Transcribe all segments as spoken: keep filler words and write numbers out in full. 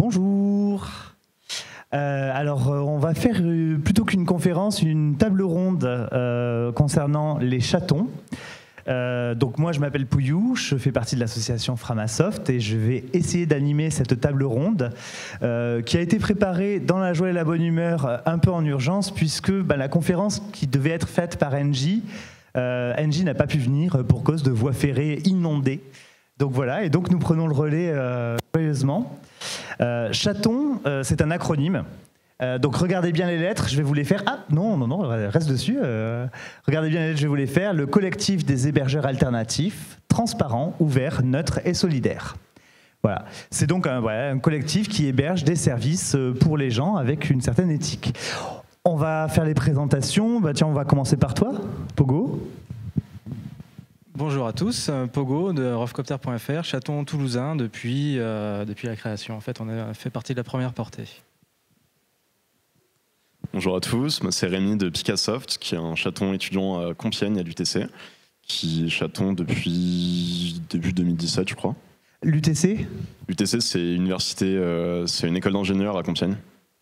Bonjour. Euh, alors, euh, on va faire, euh, plutôt qu'une conférence, une table ronde euh, concernant les chatons. Euh, donc moi, je m'appelle Pouillou, je fais partie de l'association Framasoft et je vais essayer d'animer cette table ronde euh, qui a été préparée dans la joie et la bonne humeur, un peu en urgence, puisque bah, la conférence qui devait être faite par Engie, euh, Engie n'a pas pu venir pour cause de voies ferrées inondées. Donc voilà, et donc nous prenons le relais euh, joyeusement. Euh, Chaton, euh, c'est un acronyme. Euh, donc regardez bien les lettres, je vais vous les faire. Ah non, non, non, reste dessus. Euh, regardez bien les lettres, je vais vous les faire. Le collectif des hébergeurs alternatifs, transparent, ouvert, neutre et solidaire. Voilà, c'est donc un, ouais, un collectif qui héberge des services pour les gens avec une certaine éthique. On va faire les présentations. Bah, tiens, on va commencer par toi, Pogo. Bonjour à tous, Pogo de Rovcopter point F R, chaton toulousain depuis, euh, depuis la création. En fait, on a fait partie de la première portée. Bonjour à tous, c'est Rémi de Picassoft, qui est un chaton étudiant à Compiègne à l'U T C, qui est chaton depuis début deux mille dix-sept, je crois. L'U T C ? L'U T C, c'est une université, euh, c'est une école d'ingénieurs à Compiègne.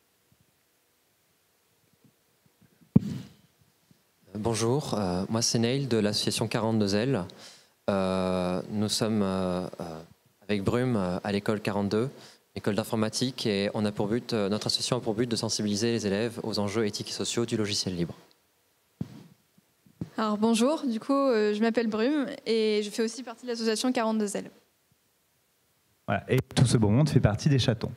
Bonjour, euh, moi c'est Neil de l'association quarante-deux L. Euh, nous sommes euh, avec Brume à l'école quarante-deux, école d'informatique, et on a pour but, notre association a pour but de sensibiliser les élèves aux enjeux éthiques et sociaux du logiciel libre. Alors bonjour, du coup euh, je m'appelle Brume et je fais aussi partie de l'association quarante-deux L. Voilà, et tout ce beau monde fait partie des chatons.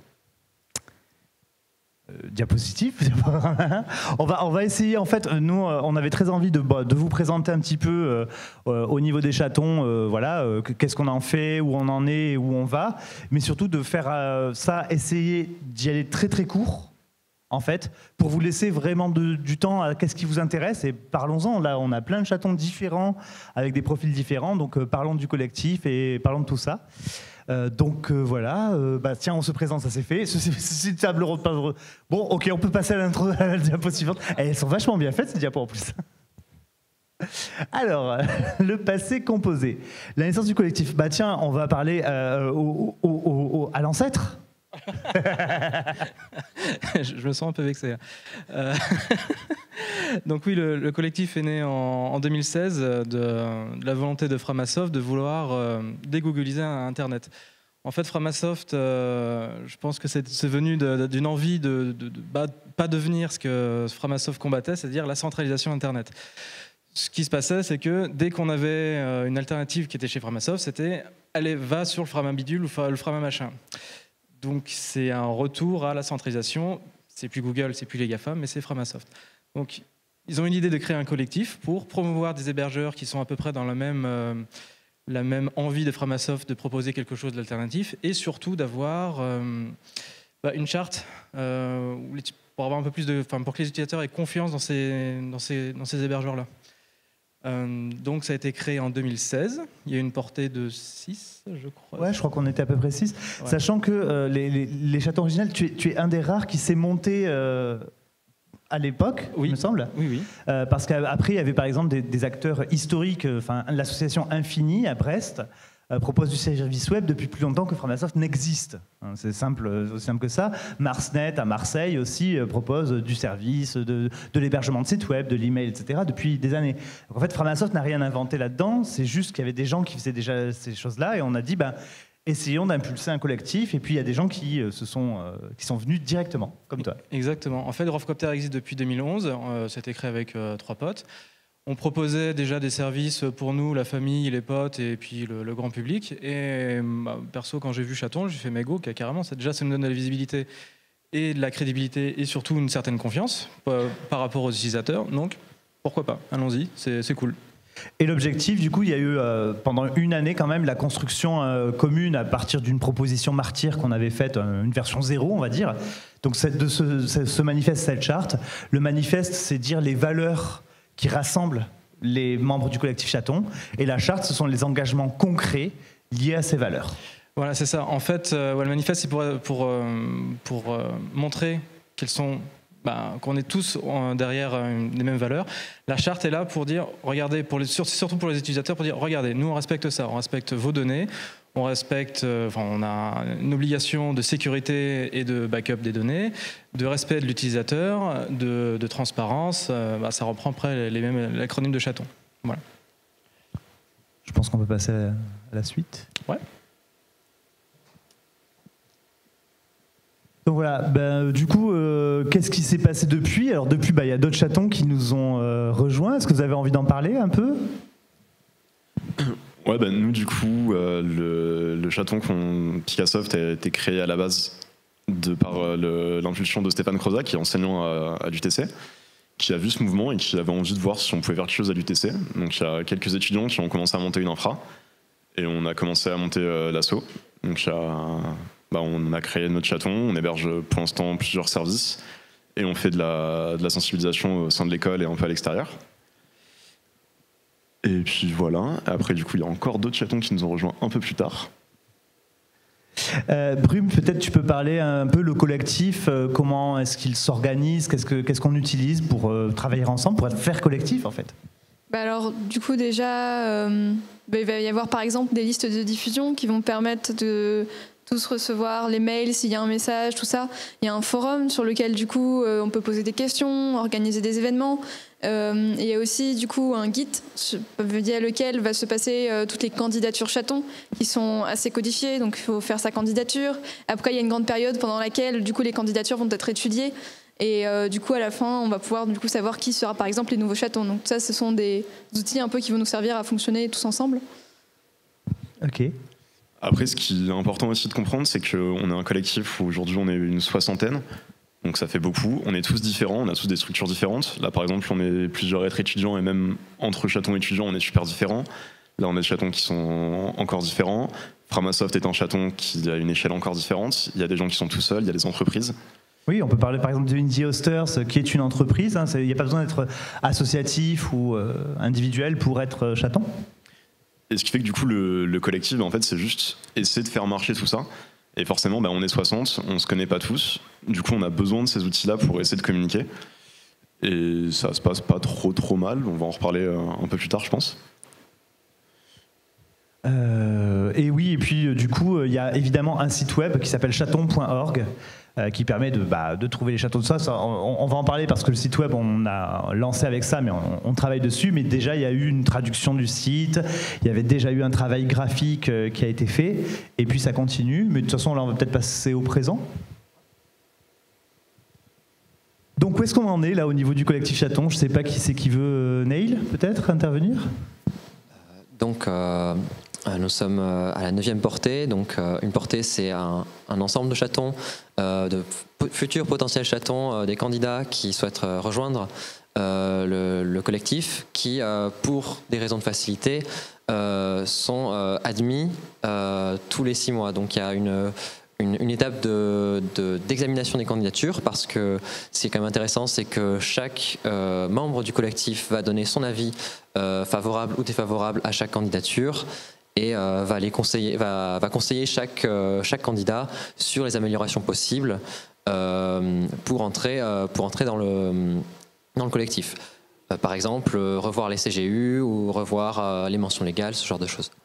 Euh, diapositive. on, va, on va essayer, en fait, nous, on avait très envie de, de vous présenter un petit peu euh, au niveau des chatons, euh, voilà, euh, qu'est-ce qu'on en fait, où on en est, où on va, mais surtout de faire euh, ça, essayer d'y aller très très court, en fait, pour vous laisser vraiment de, du temps à qu'est-ce qui vous intéresse, et parlons-en, là, on a plein de chatons différents, avec des profils différents, donc euh, parlons du collectif et parlons de tout ça. Euh, donc euh, voilà, euh, bah, tiens, on se présente, ça c'est fait. C'est une table ronde. Bon, ok, on peut passer à l'intro, à la diapo suivante. Et elles sont vachement bien faites, ces diapos en plus. Alors, le passé composé. La naissance du collectif. Bah tiens, on va parler euh, au, au, au, au, à l'ancêtre. je, je me sens un peu vexé. Euh, donc oui, le, le collectif est né en, en deux mille seize de, de la volonté de Framasoft de vouloir euh, dégoogliser Internet. En fait, Framasoft, euh, je pense que c'est venu d'une envie de, de, de bah, pas devenir ce que Framasoft combattait, c'est-à-dire la centralisation Internet. Ce qui se passait, c'est que dès qu'on avait une alternative qui était chez Framasoft, c'était allez, va sur le Framabidule ou le Framamachin. Donc c'est un retour à la centralisation. C'est plus Google, c'est plus les GAFA, mais c'est Framasoft. Donc ils ont eu l'idée de créer un collectif pour promouvoir des hébergeurs qui sont à peu près dans la même, euh, la même envie de Framasoft de proposer quelque chose d'alternatif et surtout d'avoir euh, bah, une charte euh, pour avoir un peu plus de, enfin, pour que les utilisateurs aient confiance dans ces, dans ces, dans ces hébergeurs-là. Euh, donc ça a été créé en deux mille seize, il y a une portée de six, je crois. Ouais, je crois qu'on était à peu près six. Ouais. Sachant que euh, les, les, les chatons originales, tu es, tu es un des rares qui s'est monté euh, à l'époque, oui. il me semble. Oui, oui. Euh, parce qu'après, il y avait par exemple des, des acteurs historiques, enfin l'association Infini à Brest, Euh, propose du service web depuis plus longtemps que Framasoft n'existe. Hein, c'est simple, aussi simple que ça. Marsnet à Marseille aussi euh, propose du service, de, de l'hébergement de sites web, de l'email, et cetera depuis des années. Donc en fait, Framasoft n'a rien inventé là-dedans. C'est juste qu'il y avait des gens qui faisaient déjà ces choses-là et on a dit, ben, essayons d'impulser un collectif. Et puis il y a des gens qui, euh, se sont, euh, qui sont venus directement, comme toi. Exactement. En fait, Rovcopter existe depuis deux mille onze. Euh, C'était créé avec euh, trois potes. On proposait déjà des services pour nous, la famille, les potes et puis le, le grand public. Et bah, perso, quand j'ai vu Chaton, j'ai fait mais go, carrément, déjà ça nous donne de la visibilité et de la crédibilité et surtout une certaine confiance euh, par rapport aux utilisateurs. Donc pourquoi pas, allons-y, c'est cool. Et l'objectif, du coup, il y a eu euh, pendant une année quand même la construction euh, commune à partir d'une proposition martyre qu'on avait faite, euh, une version zéro, on va dire. Donc cette, de ce, ce, ce manifeste, cette charte, le manifeste, c'est dire les valeurs qui rassemble les membres du collectif Chaton. Et la charte, ce sont les engagements concrets liés à ces valeurs. Voilà, c'est ça. En fait, euh, ouais, le manifeste, c'est pour, pour, euh, pour euh, montrer quels sont, bah, qu'on est tous euh, derrière euh, les mêmes valeurs. La charte est là pour dire, regardez, pour les, surtout pour les utilisateurs, pour dire, regardez, nous on respecte ça, on respecte vos données, on respecte, enfin, on a une obligation de sécurité et de backup des données, de respect de l'utilisateur, de, de transparence. Bah, ça reprend après les mêmes l'acronyme de chaton. Voilà. Je pense qu'on peut passer à la suite. Ouais. Donc voilà, ben, du coup, euh, qu'est-ce qui s'est passé depuis? Alors depuis, ben, il y a d'autres chatons qui nous ont euh, rejoints. Est-ce que vous avez envie d'en parler un peu? Ouais, ben, nous du coup, euh, le, le chaton qu'on Picassoft a été créé à la base de par euh, l'impulsion de Stéphane Croza, qui est enseignant à, à l'U T C, qui a vu ce mouvement et qui avait envie de voir si on pouvait faire quelque chose à l'U T C. Donc il y a quelques étudiants qui ont commencé à monter une infra et on a commencé à monter euh, l'asso. Donc il y a, bah, on a créé notre chaton, on héberge pour l'instant plusieurs services et on fait de la, de la sensibilisation au sein de l'école et un peu à l'extérieur. Et puis voilà, après du coup il y a encore d'autres chatons qui nous ont rejoints un peu plus tard. Euh, Brume, peut-être tu peux parler un peu le collectif, euh, comment est-ce qu'il s'organise, qu'est-ce que, qu'est-ce qu'on utilise pour euh, travailler ensemble, pour faire collectif en fait? Bah alors, du coup, déjà, euh, bah, il va y avoir par exemple des listes de diffusion qui vont permettre de tous recevoir les mails s'il y a un message, tout ça. Il y a un forum sur lequel, du coup, euh, on peut poser des questions, organiser des événements. Euh, il y a aussi, du coup, un Git via lequel va se passer euh, toutes les candidatures chatons qui sont assez codifiées, donc il faut faire sa candidature. Après, il y a une grande période pendant laquelle, du coup, les candidatures vont être étudiées. Et euh, du coup, à la fin, on va pouvoir du coup savoir qui sera, par exemple, les nouveaux chatons. Donc ça, ce sont des outils un peu qui vont nous servir à fonctionner tous ensemble. Ok. Après, ce qui est important aussi de comprendre, c'est qu'on est un collectif où aujourd'hui on est une soixantaine, donc ça fait beaucoup. On est tous différents, on a tous des structures différentes. Là, par exemple, on est plusieurs êtres étudiants et même entre chatons étudiants, on est super différents. Là, on a des chatons qui sont encore différents. Framasoft est un chaton qui a une échelle encore différente. Il y a des gens qui sont tout seuls, il y a des entreprises. Oui, on peut parler par exemple de Indie Hosters, qui est une entreprise. Hein, il n'y a pas besoin d'être associatif ou euh, individuel pour être chaton. Et ce qui fait que du coup, le, le collectif, en fait, c'est juste essayer de faire marcher tout ça. Et forcément, bah, on est soixante, on ne se connaît pas tous. Du coup, on a besoin de ces outils-là pour essayer de communiquer. Et ça se passe pas trop trop mal. On va en reparler un peu plus tard, je pense. Euh, et oui, et puis du coup, il y a évidemment un site web qui s'appelle chaton point org. Euh, qui permet de, bah, de trouver les chatons de ça. ça on, on va en parler parce que le site web, on a lancé avec ça, mais on, on travaille dessus. Mais déjà, il y a eu une traduction du site, il y avait déjà eu un travail graphique euh, qui a été fait, et puis ça continue. Mais de toute façon, là, on va peut-être passer au présent. Donc, où est-ce qu'on en est, là, au niveau du collectif chaton? Je ne sais pas qui c'est qui veut. Euh, Neil, peut-être, intervenir? Donc, euh, nous sommes à la neuvième portée. Donc, euh, une portée, c'est un, un ensemble de chatons, euh, de futurs potentiels chatons, euh, des candidats qui souhaitent euh, rejoindre euh, le, le collectif, qui, euh, pour des raisons de facilité, euh, sont euh, admis euh, tous les six mois. Donc, il y a une Une, une étape de, de, d'examination des candidatures, parce que ce qui est quand même intéressant, c'est que chaque euh, membre du collectif va donner son avis euh, favorable ou défavorable à chaque candidature et euh, va, les conseiller, va, va conseiller chaque, euh, chaque candidat sur les améliorations possibles euh, pour entrer, euh, pour entrer dans, le, dans le collectif. Euh, par exemple, euh, revoir les C G U ou revoir euh, les mentions légales, ce genre de choses.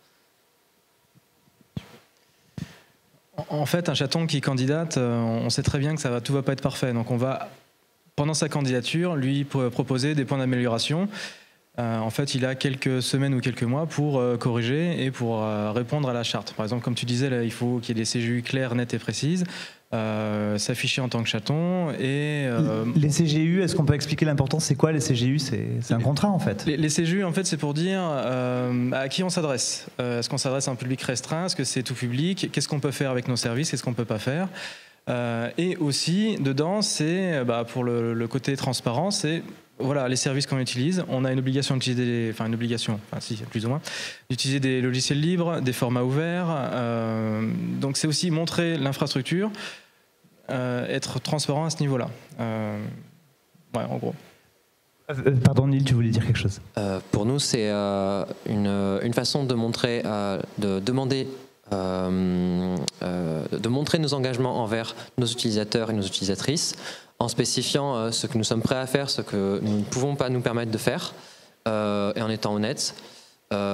En fait, un chaton qui candidate, on sait très bien que ça va, tout ne va pas être parfait. Donc on va, pendant sa candidature, lui proposer des points d'amélioration. Euh, en fait, il a quelques semaines ou quelques mois pour euh, corriger et pour euh, répondre à la charte. Par exemple, comme tu disais, là, il faut qu'il y ait des C G U claires, nettes et précises, euh, s'afficher en tant que chaton. Et, euh, les C G U, est-ce qu'on peut expliquer l'importance? C'est quoi les C G U? C'est, c'est un contrat en fait. Les, les C G U, en fait, c'est pour dire euh, à qui on s'adresse. Euh, est-ce qu'on s'adresse à un public restreint? Est-ce que c'est tout public? Qu'est-ce qu'on peut faire avec nos services? Qu'est-ce qu'on ne peut pas faire? euh, Et aussi, dedans, c'est bah, pour le, le côté transparent, c'est voilà, les services qu'on utilise. On a une obligation d'utiliser, des, enfin une obligation, enfin si, plus ou moins, d'utiliser des logiciels libres, des formats ouverts. Euh, donc c'est aussi montrer l'infrastructure, euh, être transparent à ce niveau-là. Euh, ouais, en gros. Euh, pardon, Neil, tu voulais dire quelque chose? euh, Pour nous, c'est euh, une, une façon de montrer, euh, de demander, euh, euh, de montrer nos engagements envers nos utilisateurs et nos utilisatrices, en spécifiant euh, ce que nous sommes prêts à faire, ce que nous ne pouvons pas nous permettre de faire, euh, et en étant honnêtes. Euh,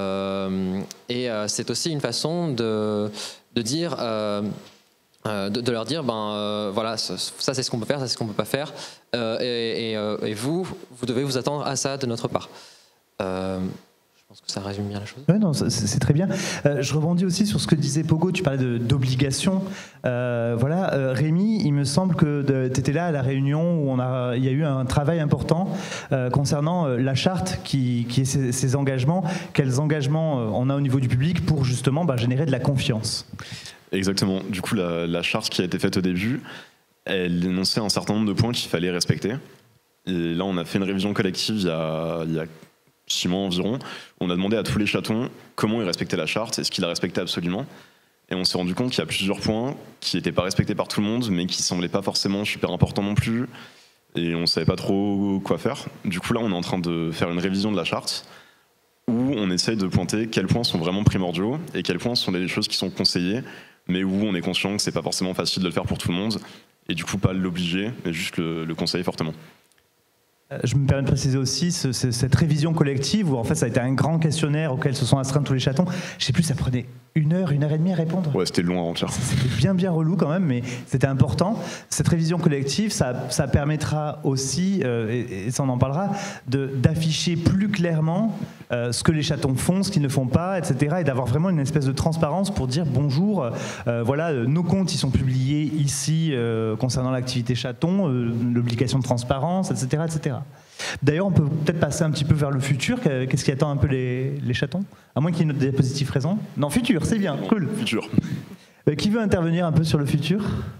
Euh, et euh, c'est aussi une façon de, de dire, euh, euh, de, de leur dire, ben euh, voilà, ça, ça c'est ce qu'on peut faire, ça c'est ce qu'on peut pas faire, euh, et, et, euh, et vous, vous devez vous attendre à ça de notre part. Euh, Je pense que ça résume bien la chose. Ouais, non, c'est, c'est très bien. Euh, je rebondis aussi sur ce que disait Pogo, tu parlais de, d'obligation. Euh, voilà, euh, Rémi, il me semble que tu étais là à la réunion où on a, il y a eu un travail important euh, concernant euh, la charte qui, qui est ses, ses engagements. Quels engagements euh, on a au niveau du public pour justement bah, générer de la confiance. Exactement. Du coup, la, la charte qui a été faite au début, elle énonçait un certain nombre de points qu'il fallait respecter. Et là, on a fait une révision collective il y a, il y a six mois environ. On a demandé à tous les chatons comment ils respectaient la charte, est-ce qu'ils la respectaient absolument. Et on s'est rendu compte qu'il y a plusieurs points qui n'étaient pas respectés par tout le monde, mais qui ne semblaient pas forcément super importants non plus. Et on ne savait pas trop quoi faire. Du coup, là, on est en train de faire une révision de la charte où on essaye de pointer quels points sont vraiment primordiaux et quels points sont des choses qui sont conseillées, mais où on est conscient que c'est pas forcément facile de le faire pour tout le monde. Et du coup, pas l'obliger, mais juste le, le conseiller fortement. Je me permets de préciser aussi ce, ce, cette révision collective où en fait ça a été un grand questionnaire auquel se sont astreints tous les chatons. Je sais plus, ça prenait une heure, une heure et demie à répondre. Ouais, c'était long à remplir. C'était bien bien relou quand même, mais c'était important. Cette révision collective, ça, ça permettra aussi, euh, et, et ça on en parlera, de, d'afficher plus clairement euh, ce que les chatons font, ce qu'ils ne font pas, et cetera. Et d'avoir vraiment une espèce de transparence pour dire bonjour, euh, voilà, euh, nos comptes ils sont publiés ici euh, concernant l'activité chaton, euh, l'obligation de transparence, et cetera, et cetera. D'ailleurs, on peut peut-être passer un petit peu vers le futur. Qu'est-ce qui attend un peu les, les chatons? À moins qu'il y ait notre diapositive présent. Non, futur, c'est bien, cool. Futur. Euh, qui veut intervenir un peu sur le futur?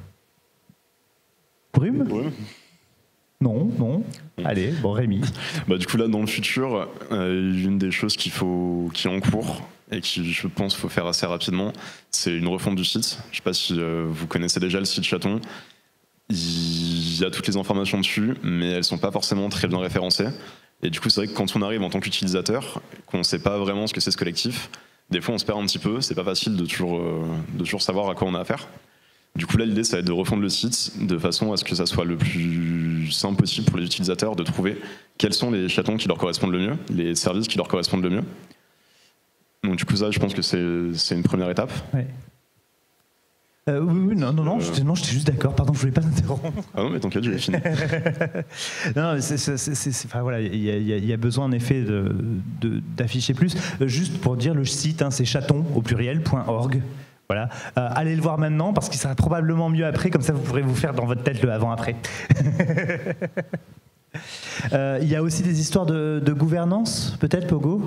Brume? Ouais. Non, non. Allez, bon, Rémi. Bah, du coup, là, dans le futur, euh, une des choses qu'il faut, qui est en cours et qui, je pense, faut faire assez rapidement, c'est une refonte du site. Je ne sais pas si euh, vous connaissez déjà le site Chaton. Il y a toutes les informations dessus, mais elles ne sont pas forcément très bien référencées. Et du coup, c'est vrai que quand on arrive en tant qu'utilisateur, qu'on ne sait pas vraiment ce que c'est ce collectif, des fois on se perd un petit peu, c'est pas facile de toujours, euh, de toujours savoir à quoi on a affaire. Du coup, là, l'idée, ça va être de refondre le site de façon à ce que ça soit le plus simple possible pour les utilisateurs de trouver quels sont les chatons qui leur correspondent le mieux, les services qui leur correspondent le mieux. Donc du coup, ça, je pense que c'est, c'est une première étape. Ouais. Euh, oui, oui, non, non, non, euh... j'étais, non, j'étais juste d'accord, pardon, je voulais pas t'interrompre. Ah non, mais t'inquiète, j'ai fini. non, mais c'est, c'est, c'est, c'est, enfin, voilà, il y, y, y a besoin en effet de, de, d'afficher plus. Euh, juste pour dire, le site, hein, c'est chaton au pluriel point org. Voilà. Euh, allez le voir maintenant parce qu'il sera probablement mieux après, comme ça vous pourrez vous faire dans votre tête le avant-après. euh, il y a aussi des histoires de, de gouvernance, peut-être, Pogo?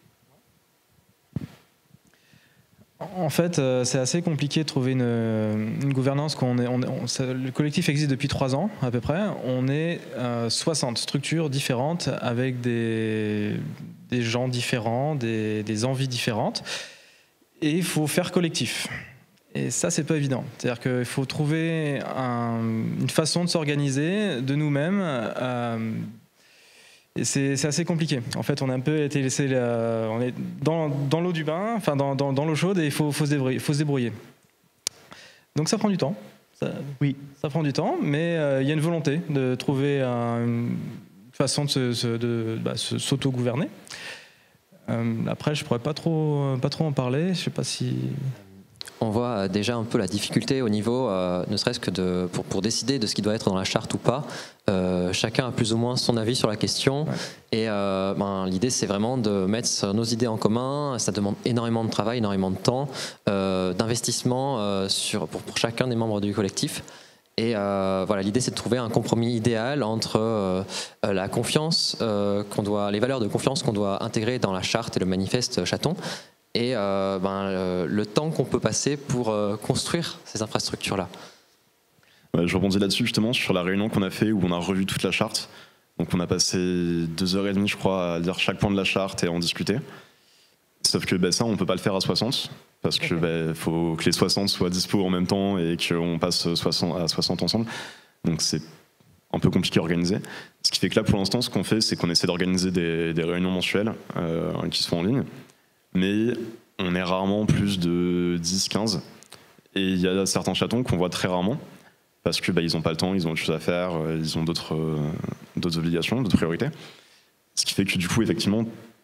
En fait, euh, c'est assez compliqué de trouver une, une gouvernance. Qu'on est, on, on, ça, le collectif existe depuis trois ans à peu près. On est euh, soixante structures différentes avec des, des gens différents, des, des envies différentes. Et il faut faire collectif. Et ça, c'est pas évident. C'est-à-dire qu'il faut trouver un, une façon de s'organiser de nous-mêmes. Euh, Et c'est, c'est assez compliqué. En fait, on a un peu été laissé, la, on est dans, dans l'eau du bain, enfin dans, dans, dans l'eau chaude, et il faut, faut, se débrouiller, faut se débrouiller. Donc ça prend du temps. Ça, oui, ça prend du temps, mais euh, il y a une volonté de trouver un, une façon de, se, se, de bah, se, s'auto-gouverner. Euh, après, je pourrais pas trop, pas trop en parler. Je sais pas si. On voit déjà un peu la difficulté au niveau, euh, ne serait-ce que de, pour, pour décider de ce qui doit être dans la charte ou pas. Euh, chacun a plus ou moins son avis sur la question. Ouais. Et euh, ben, l'idée, c'est vraiment de mettre nos idées en commun. Ça demande énormément de travail, énormément de temps, euh, d'investissement euh, sur, pour, pour chacun des membres du collectif. Et euh, voilà, l'idée, c'est de trouver un compromis idéal entre euh, la confiance euh, qu'on doit, les valeurs de confiance qu'on doit intégrer dans la charte et le manifeste Chaton, et euh, ben, le, le temps qu'on peut passer pour euh, construire ces infrastructures-là. Ouais, je rebondis là-dessus justement sur la réunion qu'on a fait où on a revu toute la charte. Donc on a passé deux heures et demie, je crois, à lire chaque point de la charte et à en discuter. Sauf que ben, ça, on ne peut pas le faire à soixante, parce qu'il ben, faut que les soixante soient dispo en même temps et qu'on passe soixante à soixante ensemble. Donc c'est un peu compliqué à organiser. Ce qui fait que là, pour l'instant, ce qu'on fait, c'est qu'on essaie d'organiser des, des réunions mensuelles euh, qui se font en ligne. Mais on est rarement plus de dix quinze. Et il y a certains chatons qu'on voit très rarement, parce qu'ils bah, n'ont pas le temps, ils ont autre chose à faire, ils ont d'autres, euh, d'autres obligations, d'autres priorités. Ce qui fait que du coup, effectivement,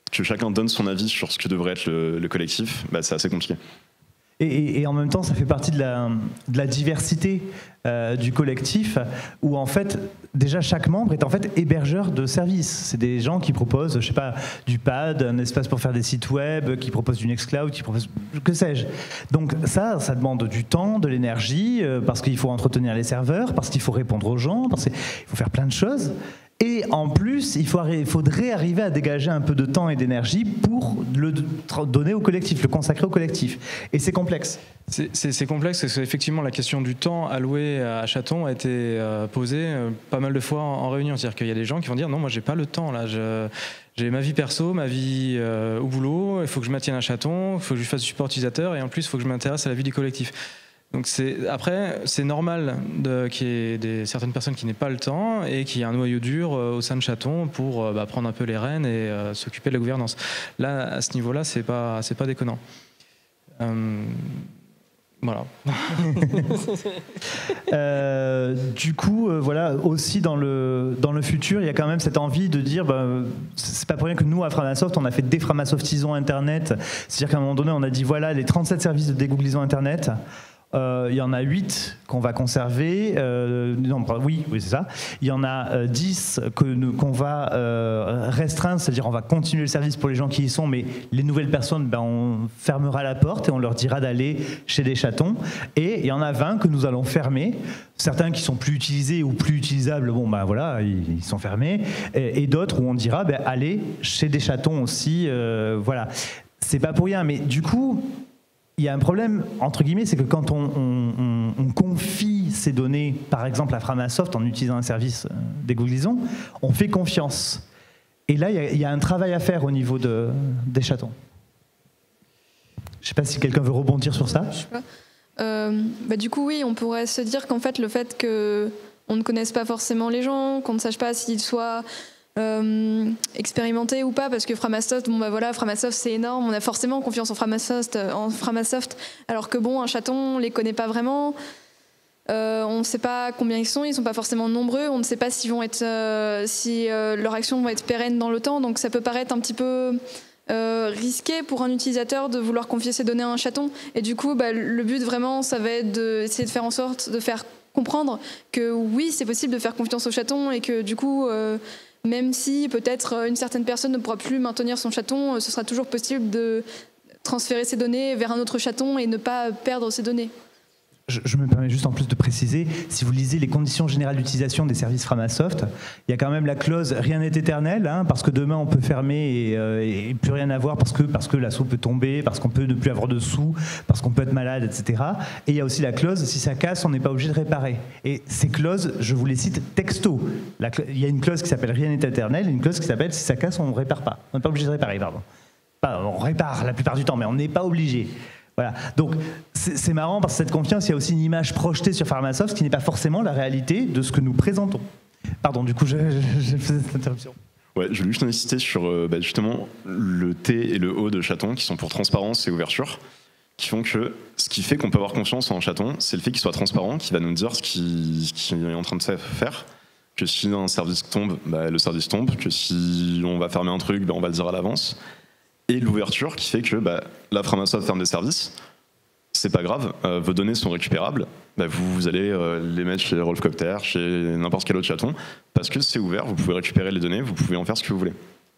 que chacun donne son avis sur ce que devrait être le, le collectif, bah, c'est assez compliqué. Et, et, et en même temps, ça fait partie de la, de la diversité euh, du collectif, où en fait, déjà chaque membre est en fait hébergeur de services. C'est des gens qui proposent, je sais pas, du pad, un espace pour faire des sites web, qui proposent du Nextcloud, qui proposent, que sais-je. Donc ça, ça demande du temps, de l'énergie, euh, parce qu'il faut entretenir les serveurs, parce qu'il faut répondre aux gens, parce qu'il faut faire plein de choses. Et en plus, il, faut, il faudrait arriver à dégager un peu de temps et d'énergie pour le donner au collectif, le consacrer au collectif. Et c'est complexe. C'est complexe parce qu'effectivement, la question du temps alloué à Chaton a été euh, posée euh, pas mal de fois en, en réunion. C'est-à-dire qu'il y a des gens qui vont dire non, moi j'ai pas le temps là. Je, j'ai ma vie perso, ma vie euh, au boulot. Il faut que je maintienne un Chaton, il faut que je fasse du support utilisateur et en plus il faut que je m'intéresse à la vie du collectif. Donc c'est, après, c'est normal qu'il y ait des, certaines personnes qui n'aient pas le temps et qu'il y ait un noyau dur euh, au sein de Chaton pour euh, bah, prendre un peu les rênes et euh, s'occuper de la gouvernance. Là, à ce niveau-là, c'est pas, c'est pas déconnant. Euh, voilà. euh, du coup, euh, voilà, aussi dans le, dans le futur, il y a quand même cette envie de dire, bah, c'est pas pour rien que nous, à Framasoft, on a fait déframasoftisons Internet. C'est-à-dire qu'à un moment donné, on a dit, voilà, les trente-sept services de dégooglisons Internet. Euh, il y en a huit qu'on va conserver, euh, non, oui, oui c'est ça. Il y en a euh, dix que, qu'on va euh, restreindre, c'est-à-dire on va continuer le service pour les gens qui y sont, mais les nouvelles personnes, ben, on fermera la porte et on leur dira d'aller chez des chatons. Et il y en a vingt que nous allons fermer, certains qui sont plus utilisés ou plus utilisables, bon ben voilà, ils, ils sont fermés, et, et d'autres où on dira, ben, allez chez des chatons aussi, euh, voilà. C'est pas pour rien, mais du coup... Il y a un problème, entre guillemets, c'est que quand on, on, on, on confie ces données, par exemple à Framasoft, en utilisant un service dégooglisons, on fait confiance. Et là, il y a, il y a un travail à faire au niveau de, des chatons. Je ne sais pas si quelqu'un veut rebondir sur ça. Je sais pas. Euh, bah, du coup, oui, on pourrait se dire qu'en fait, le fait qu'on ne connaisse pas forcément les gens, qu'on ne sache pas s'ils soient... Euh, expérimenté ou pas, parce que Framasoft, bon bah voilà, Framasoft c'est énorme, on a forcément confiance en Framasoft, en Framasoft, alors que bon, un chaton, on les connaît pas vraiment, euh, on ne sait pas combien ils sont, ils sont pas forcément nombreux, on ne sait pas s'ils vont être, euh, si euh, leur action va être pérenne dans le temps, donc ça peut paraître un petit peu euh, risqué pour un utilisateur de vouloir confier ses données à un chaton, et du coup, bah, le but vraiment, ça va être d'essayer de faire en sorte de faire comprendre que oui, c'est possible de faire confiance au chaton et que du coup euh, même si peut-être une certaine personne ne pourra plus maintenir son chaton, ce sera toujours possible de transférer ses données vers un autre chaton et ne pas perdre ses données. Je, je me permets juste en plus de préciser, si vous lisez les conditions générales d'utilisation des services Framasoft, il y a quand même la clause « rien n'est éternel hein, », parce que demain on peut fermer et, euh, et plus rien avoir parce que, parce que la soupe peut tomber, parce qu'on peut ne plus avoir de sous, parce qu'on peut être malade, et cetera. Et il y a aussi la clause « si ça casse, on n'est pas obligé de réparer ». Et ces clauses, je vous les cite texto. La, il y a une clause qui s'appelle « rien n'est éternel » et une clause qui s'appelle « si ça casse, on ne répare pas ». On n'est pas obligé de réparer, pardon. Pas, on répare la plupart du temps, mais on n'est pas obligé. Voilà. Donc c'est marrant parce que cette confiance, il y a aussi une image projetée sur Framasoft qui n'est pas forcément la réalité de ce que nous présentons. Pardon, du coup, je, je, je faisais cette interruption. Ouais, je voulais juste insister sur euh, bah, justement le T et le O de Chaton qui sont pour transparence et ouverture, qui font que ce qui fait qu'on peut avoir confiance en Chaton, c'est le fait qu'il soit transparent, qui va nous dire ce qu'il qui est en train de faire. Que si un service tombe, bah, le service tombe. Que si on va fermer un truc, bah, on va le dire à l'avance. Et l'ouverture qui fait que bah, la Framasoft ferme des services, c'est pas grave, euh, vos données sont récupérables, bah, vous, vous allez euh, les mettre chez Rolfcopter, chez n'importe quel autre chaton, parce que c'est ouvert, vous pouvez récupérer les données, vous pouvez en faire ce que vous voulez.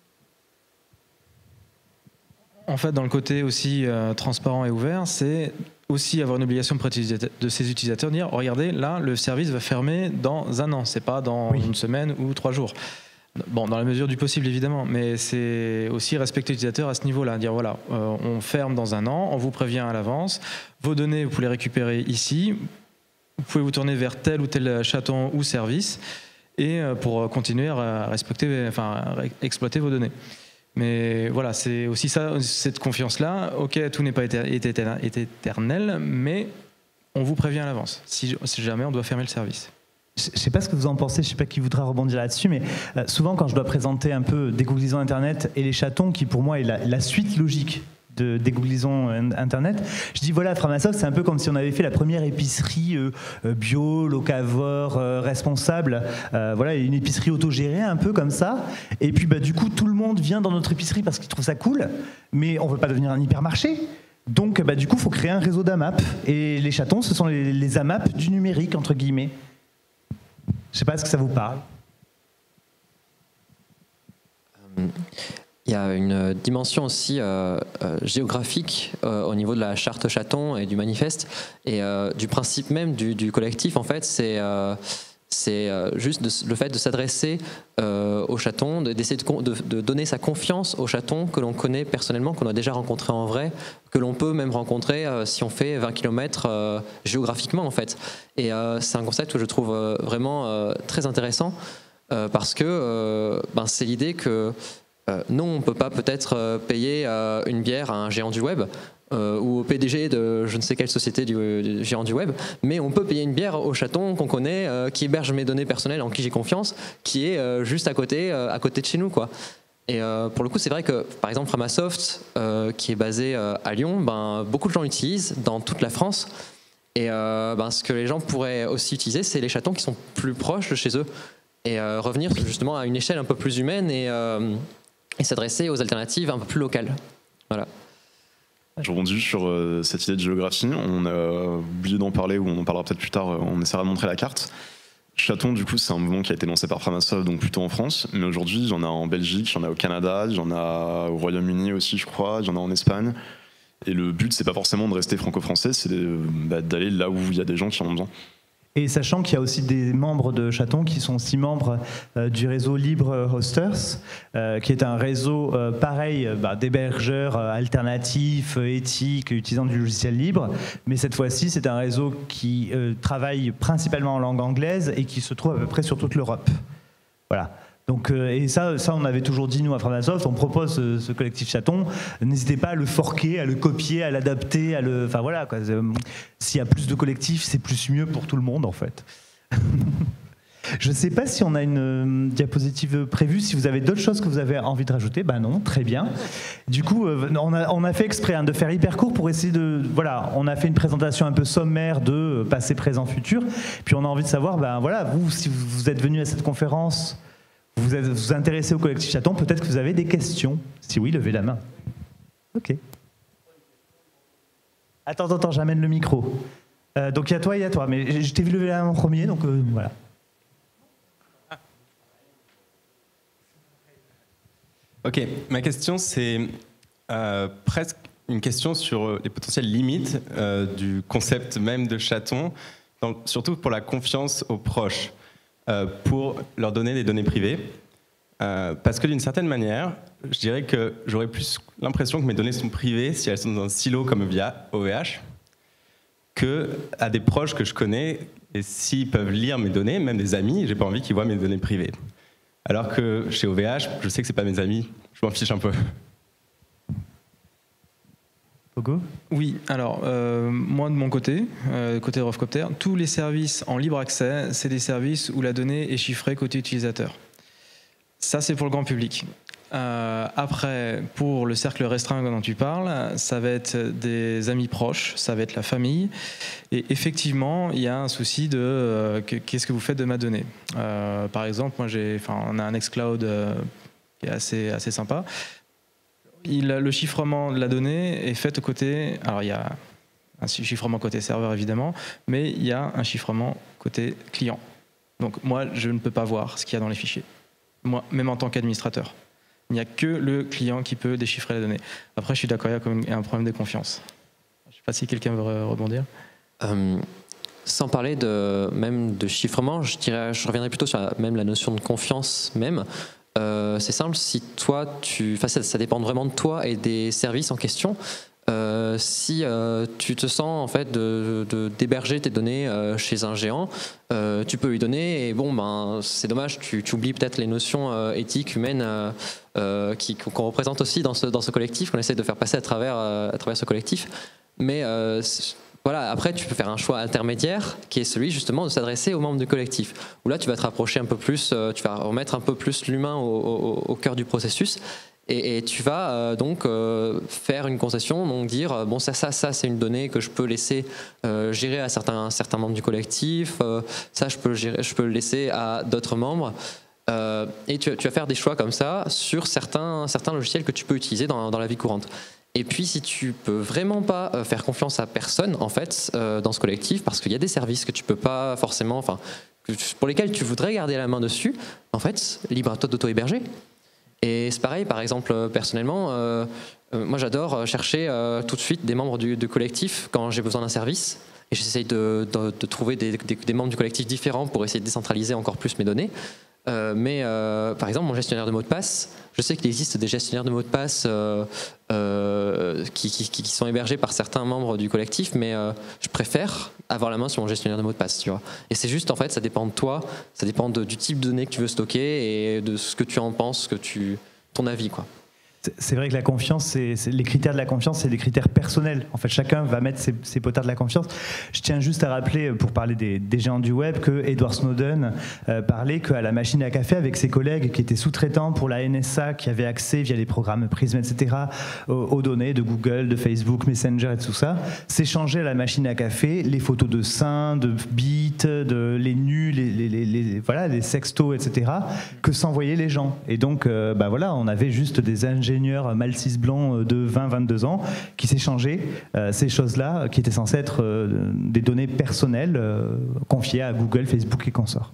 En fait, dans le côté aussi euh, transparent et ouvert, c'est aussi avoir une obligation de ses utilisateurs de dire oh, regardez, là, le service va fermer dans un an, c'est pas dans oui. une semaine ou trois jours. Bon, dans la mesure du possible, évidemment, mais c'est aussi respecter l'utilisateur à ce niveau-là. Dire, voilà, euh, on ferme dans un an, on vous prévient à l'avance, vos données, vous pouvez les récupérer ici, vous pouvez vous tourner vers tel ou tel chaton ou service, et euh, pour continuer à respecter, enfin, à exploiter vos données. Mais voilà, c'est aussi ça, cette confiance-là. Ok, tout n'est pas éternel, mais on vous prévient à l'avance, si, si jamais on doit fermer le service. Je ne sais pas ce que vous en pensez, je ne sais pas qui voudra rebondir là-dessus, mais euh, souvent quand je dois présenter un peu dégooglisons Internet et les chatons, qui pour moi est la, la suite logique de dégooglisons Internet. Je dis voilà, Framasoft, c'est un peu comme si on avait fait la première épicerie euh, bio, locavore, euh, responsable. Euh, voilà, une épicerie autogérée, un peu comme ça. Et puis bah, du coup, tout le monde vient dans notre épicerie parce qu'il trouve ça cool, mais on veut pas devenir un hypermarché. Donc bah, du coup, il faut créer un réseau d'A M A P. Et les chatons, ce sont les, les A M A P du numérique, entre guillemets. Je sais pas, est-ce que ça vous parle ? Il y a une dimension aussi euh, euh, géographique euh, au niveau de la charte chaton et du manifeste et euh, du principe même du, du collectif. En fait, c'est euh, c'est euh, juste de, le fait de s'adresser euh, aux chatons, d'essayer de, de, de donner sa confiance aux chatons que l'on connaît personnellement, qu'on a déjà rencontrés en vrai, que l'on peut même rencontrer euh, si on fait vingt kilomètres euh, géographiquement en fait. Et euh, c'est un concept que je trouve euh, vraiment euh, très intéressant. Euh, parce que euh, ben, c'est l'idée que euh, non, on ne peut pas peut-être euh, payer euh, une bière à un géant du web euh, ou au P D G de je ne sais quelle société du, du géant du web, mais on peut payer une bière au chaton qu'on connaît, euh, qui héberge mes données personnelles, en qui j'ai confiance, qui est euh, juste à côté, euh, à côté de chez nous, quoi. Et euh, pour le coup, c'est vrai que, par exemple, Framasoft, euh, qui est basé euh, à Lyon, ben, beaucoup de gens l'utilisent dans toute la France. Et euh, ben, ce que les gens pourraient aussi utiliser, c'est les chatons qui sont plus proches de chez eux. Et euh, revenir justement à une échelle un peu plus humaine et, euh, et s'adresser aux alternatives un peu plus locales. Voilà. Je rebondis sur euh, cette idée de géographie. On a oublié d'en parler, ou on en parlera peut-être plus tard, on essaiera de montrer la carte. Chaton, du coup, c'est un mouvement qui a été lancé par Framasoft, donc plutôt en France. Mais aujourd'hui, il y en a en Belgique, il y en a au Canada, il y en a au Royaume-Uni aussi, je crois, il y en a en Espagne. Et le but, c'est pas forcément de rester franco-français, c'est de, bah, d'aller là où il y a des gens qui en ont besoin. Et sachant qu'il y a aussi des membres de Chaton qui sont aussi membres euh, du réseau Libre Hosters, euh, qui est un réseau euh, pareil euh, bah, d'hébergeurs euh, alternatifs, euh, éthiques, utilisant du logiciel libre. Mais cette fois-ci, c'est un réseau qui euh, travaille principalement en langue anglaise et qui se trouve à peu près sur toute l'Europe. Voilà. Donc, euh, et ça, ça, on avait toujours dit, nous, à Framasoft, on propose ce, ce collectif chaton, n'hésitez pas à le forquer, à le copier, à l'adapter, à le... Enfin voilà, quoi. S'il y a plus de collectifs, c'est plus mieux pour tout le monde, en fait. Je ne sais pas si on a une euh, diapositive prévue, si vous avez d'autres choses que vous avez envie de rajouter. Ben non, très bien. Du coup, euh, on, a, on a fait exprès hein, de faire hyper court pour essayer de... Voilà, on a fait une présentation un peu sommaire de euh, passé, présent, futur. Puis on a envie de savoir, ben voilà, vous, si vous, vous êtes venu à cette conférence... Vous êtes, vous vous intéressez au collectif chaton, peut-être que vous avez des questions. Si oui, levez la main. Ok. Attends, attends, attends, j'amène le micro. Euh, donc il y a toi et il y a toi, mais je t'ai vu lever la main en premier, donc euh, voilà. Ok, ma question c'est euh, presque une question sur les potentielles limites euh, du concept même de chaton, donc, surtout pour la confiance aux proches. Euh, pour leur donner des données privées. Euh, parce que d'une certaine manière, je dirais que j'aurais plus l'impression que mes données sont privées si elles sont dans un silo comme via O V H, que à des proches que je connais, et s'ils peuvent lire mes données, même des amis, j'ai pas envie qu'ils voient mes données privées. Alors que chez O V H, je sais que c'est pas mes amis, je m'en fiche un peu. Pogo ? Oui, alors euh, moi de mon côté, euh, côté Rovcopter, tous les services en libre accès, c'est des services où la donnée est chiffrée côté utilisateur. Ça, c'est pour le grand public. Euh, après, pour le cercle restreint dont tu parles, ça va être des amis proches, ça va être la famille. Et effectivement, il y a un souci de euh, qu'est-ce que vous faites de ma donnée. Euh, par exemple, moi, j'ai, enfin, on a un Nextcloud euh, qui est assez, assez sympa. Il, le chiffrement de la donnée est fait au côté. Alors, il y a un chiffrement côté serveur, évidemment, mais il y a un chiffrement côté client. Donc, moi, je ne peux pas voir ce qu'il y a dans les fichiers. Moi, même en tant qu'administrateur. Il n'y a que le client qui peut déchiffrer la donnée. Après, je suis d'accord, il y a un problème de confiance. Je ne sais pas si quelqu'un veut rebondir. Euh, sans parler de, même de chiffrement, je, dirais, je reviendrai plutôt sur la, même la notion de confiance même. Euh, c'est simple, si toi, tu, enfin, ça, ça dépend vraiment de toi et des services en question. Euh, si euh, tu te sens en fait de, de, d'héberger tes données euh, chez un géant, euh, tu peux lui donner et bon ben c'est dommage, tu, tu oublies peut-être les notions euh, éthiques, humaines euh, euh, qui, qu'on représente aussi dans ce, dans ce collectif, qu'on essaie de faire passer à travers, euh, à travers ce collectif. Mais euh, voilà, après tu peux faire un choix intermédiaire qui est celui justement de s'adresser aux membres du collectif, où là tu vas te rapprocher un peu plus, euh, tu vas remettre un peu plus l'humain au, au, au cœur du processus. Et, et tu vas euh, donc euh, faire une concession, donc dire euh, bon ça ça ça c'est une donnée que je peux laisser euh, gérer à certains certains membres du collectif, euh, ça je peux le gérer, je peux le laisser à d'autres membres. Euh, et tu, tu vas faire des choix comme ça sur certains certains logiciels que tu peux utiliser dans, dans la vie courante. Et puis si tu peux vraiment pas euh, faire confiance à personne en fait euh, dans ce collectif, parce qu'il y a des services que tu peux pas forcément, enfin pour lesquels tu voudrais garder la main dessus, en fait libre à toi d'auto-héberger. Et c'est pareil, par exemple, personnellement, euh, euh, moi j'adore chercher euh, tout de suite des membres du, du collectif quand j'ai besoin d'un service. Et j'essaye de, de, de trouver des, des, des membres du collectif différents pour essayer de décentraliser encore plus mes données. Euh, mais euh, par exemple, mon gestionnaire de mots de passe, je sais qu'il existe des gestionnaires de mots de passe euh, euh, qui, qui, qui sont hébergés par certains membres du collectif, mais euh, je préfère avoir la main sur mon gestionnaire de mots de passe, tu vois. Et c'est juste, en fait, ça dépend de toi, ça dépend de, du type de données que tu veux stocker et de ce que tu en penses, que tu, ton avis, quoi. C'est vrai que la confiance, c'est, c'est, les critères de la confiance, c'est des critères personnels. En fait, chacun va mettre ses, ses potards de la confiance. Je tiens juste à rappeler, pour parler des, des géants du web, que Edward Snowden euh, parlait qu'à la machine à café, avec ses collègues qui étaient sous-traitants pour la N S A, qui avaient accès via les programmes Prism, et cetera, aux, aux données de Google, de Facebook, Messenger et tout ça, s'échangeaient à la machine à café les photos de seins, de bits, de les nus, les, les, les, les, voilà, les sextos, et cetera, que s'envoyaient les gens. Et donc, euh, bah voilà, on avait juste des ingénieurs ingénieur Malcis blanc de vingt à vingt-deux ans qui s'échangeait euh, ces choses-là qui étaient censées être euh, des données personnelles euh, confiées à Google, Facebook et consorts.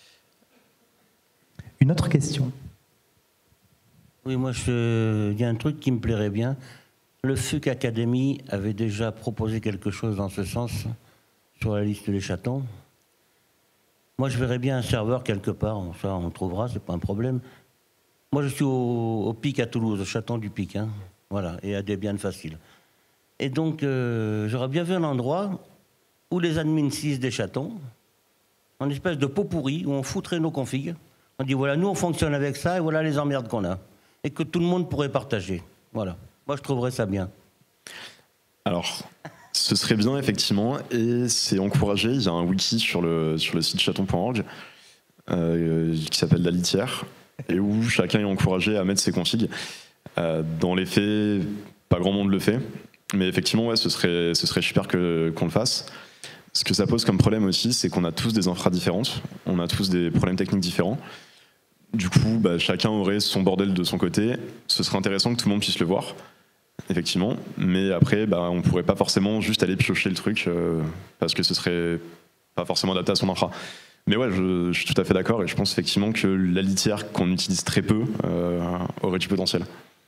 Une autre question. Oui, moi, je... il y a un truc qui me plairait bien. Le F U C Academy avait déjà proposé quelque chose dans ce sens sur la liste des chatons. Moi, je verrais bien un serveur quelque part, ça on trouvera, c'est pas un problème. Moi, je suis au, au Pic à Toulouse, au chaton du Pic, hein, voilà, et à Debian facile. Et donc, euh, j'aurais bien vu un endroit où les admins six des chatons, en espèce de pot pourri, où on foutrait nos configs. On dit, voilà, nous, on fonctionne avec ça, et voilà les emmerdes qu'on a. Et que tout le monde pourrait partager. Voilà. Moi, je trouverais ça bien. Alors, ce serait bien, effectivement, et c'est encouragé. Il y a un wiki sur le, sur le site chaton point org euh, qui s'appelle La Litière, et où chacun est encouragé à mettre ses configs. Euh, dans les faits, pas grand monde le fait, mais effectivement, ouais, ce serait, ce serait super que, qu'on le fasse. Ce que ça pose comme problème aussi, c'est qu'on a tous des infras différentes, on a tous des problèmes techniques différents. Du coup, bah, chacun aurait son bordel de son côté. Ce serait intéressant que tout le monde puisse le voir, effectivement, mais après, bah, on pourrait pas forcément juste aller piocher le truc, euh, parce que ce serait pas forcément adapté à son infra. Mais ouais, je, je suis tout à fait d'accord, et je pense effectivement que la litière qu'on utilise très peu euh, aurait du potentiel.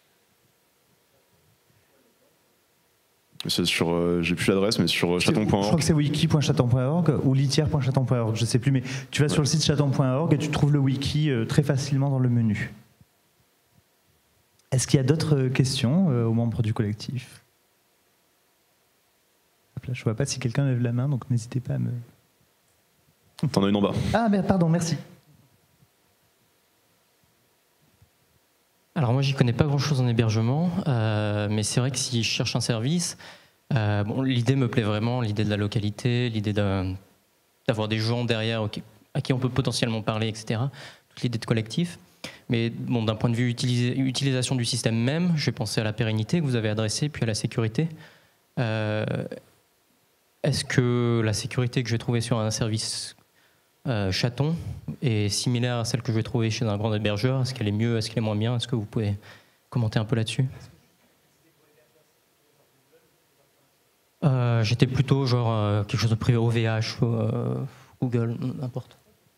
C'est sur, euh, j'ai plus l'adresse, mais sur chaton point org. Je crois que c'est wiki point chaton point org ou litière point chaton point org, je sais plus, mais tu vas ouais. sur le site chaton point org et tu trouves le wiki euh, très facilement dans le menu. Est-ce qu'il y a d'autres questions euh, aux membres du collectif ? Là, je vois pas si quelqu'un lève la main, donc n'hésitez pas à me... T'en as une en bas. Ah, mais pardon, merci. Alors moi, j'y connais pas grand-chose en hébergement, euh, mais c'est vrai que si je cherche un service, euh, bon, l'idée me plaît vraiment, l'idée de la localité, l'idée de, d'avoir des gens derrière à qui on peut potentiellement parler, et cetera. Toute l'idée de collectif. Mais bon, d'un point de vue utilis- utilisation du système même, je vais penser à la pérennité que vous avez adressée, puis à la sécurité. Euh, est-ce que la sécurité que je vais trouver sur un service Euh, chaton est similaire à celle que je vais trouver chez un grand hébergeur? Est-ce qu'elle est mieux? Est-ce qu'elle est moins bien? Est-ce que vous pouvez commenter un peu là-dessus? euh, J'étais plutôt genre euh, quelque chose de privé, O V H, euh, Google, n'importe.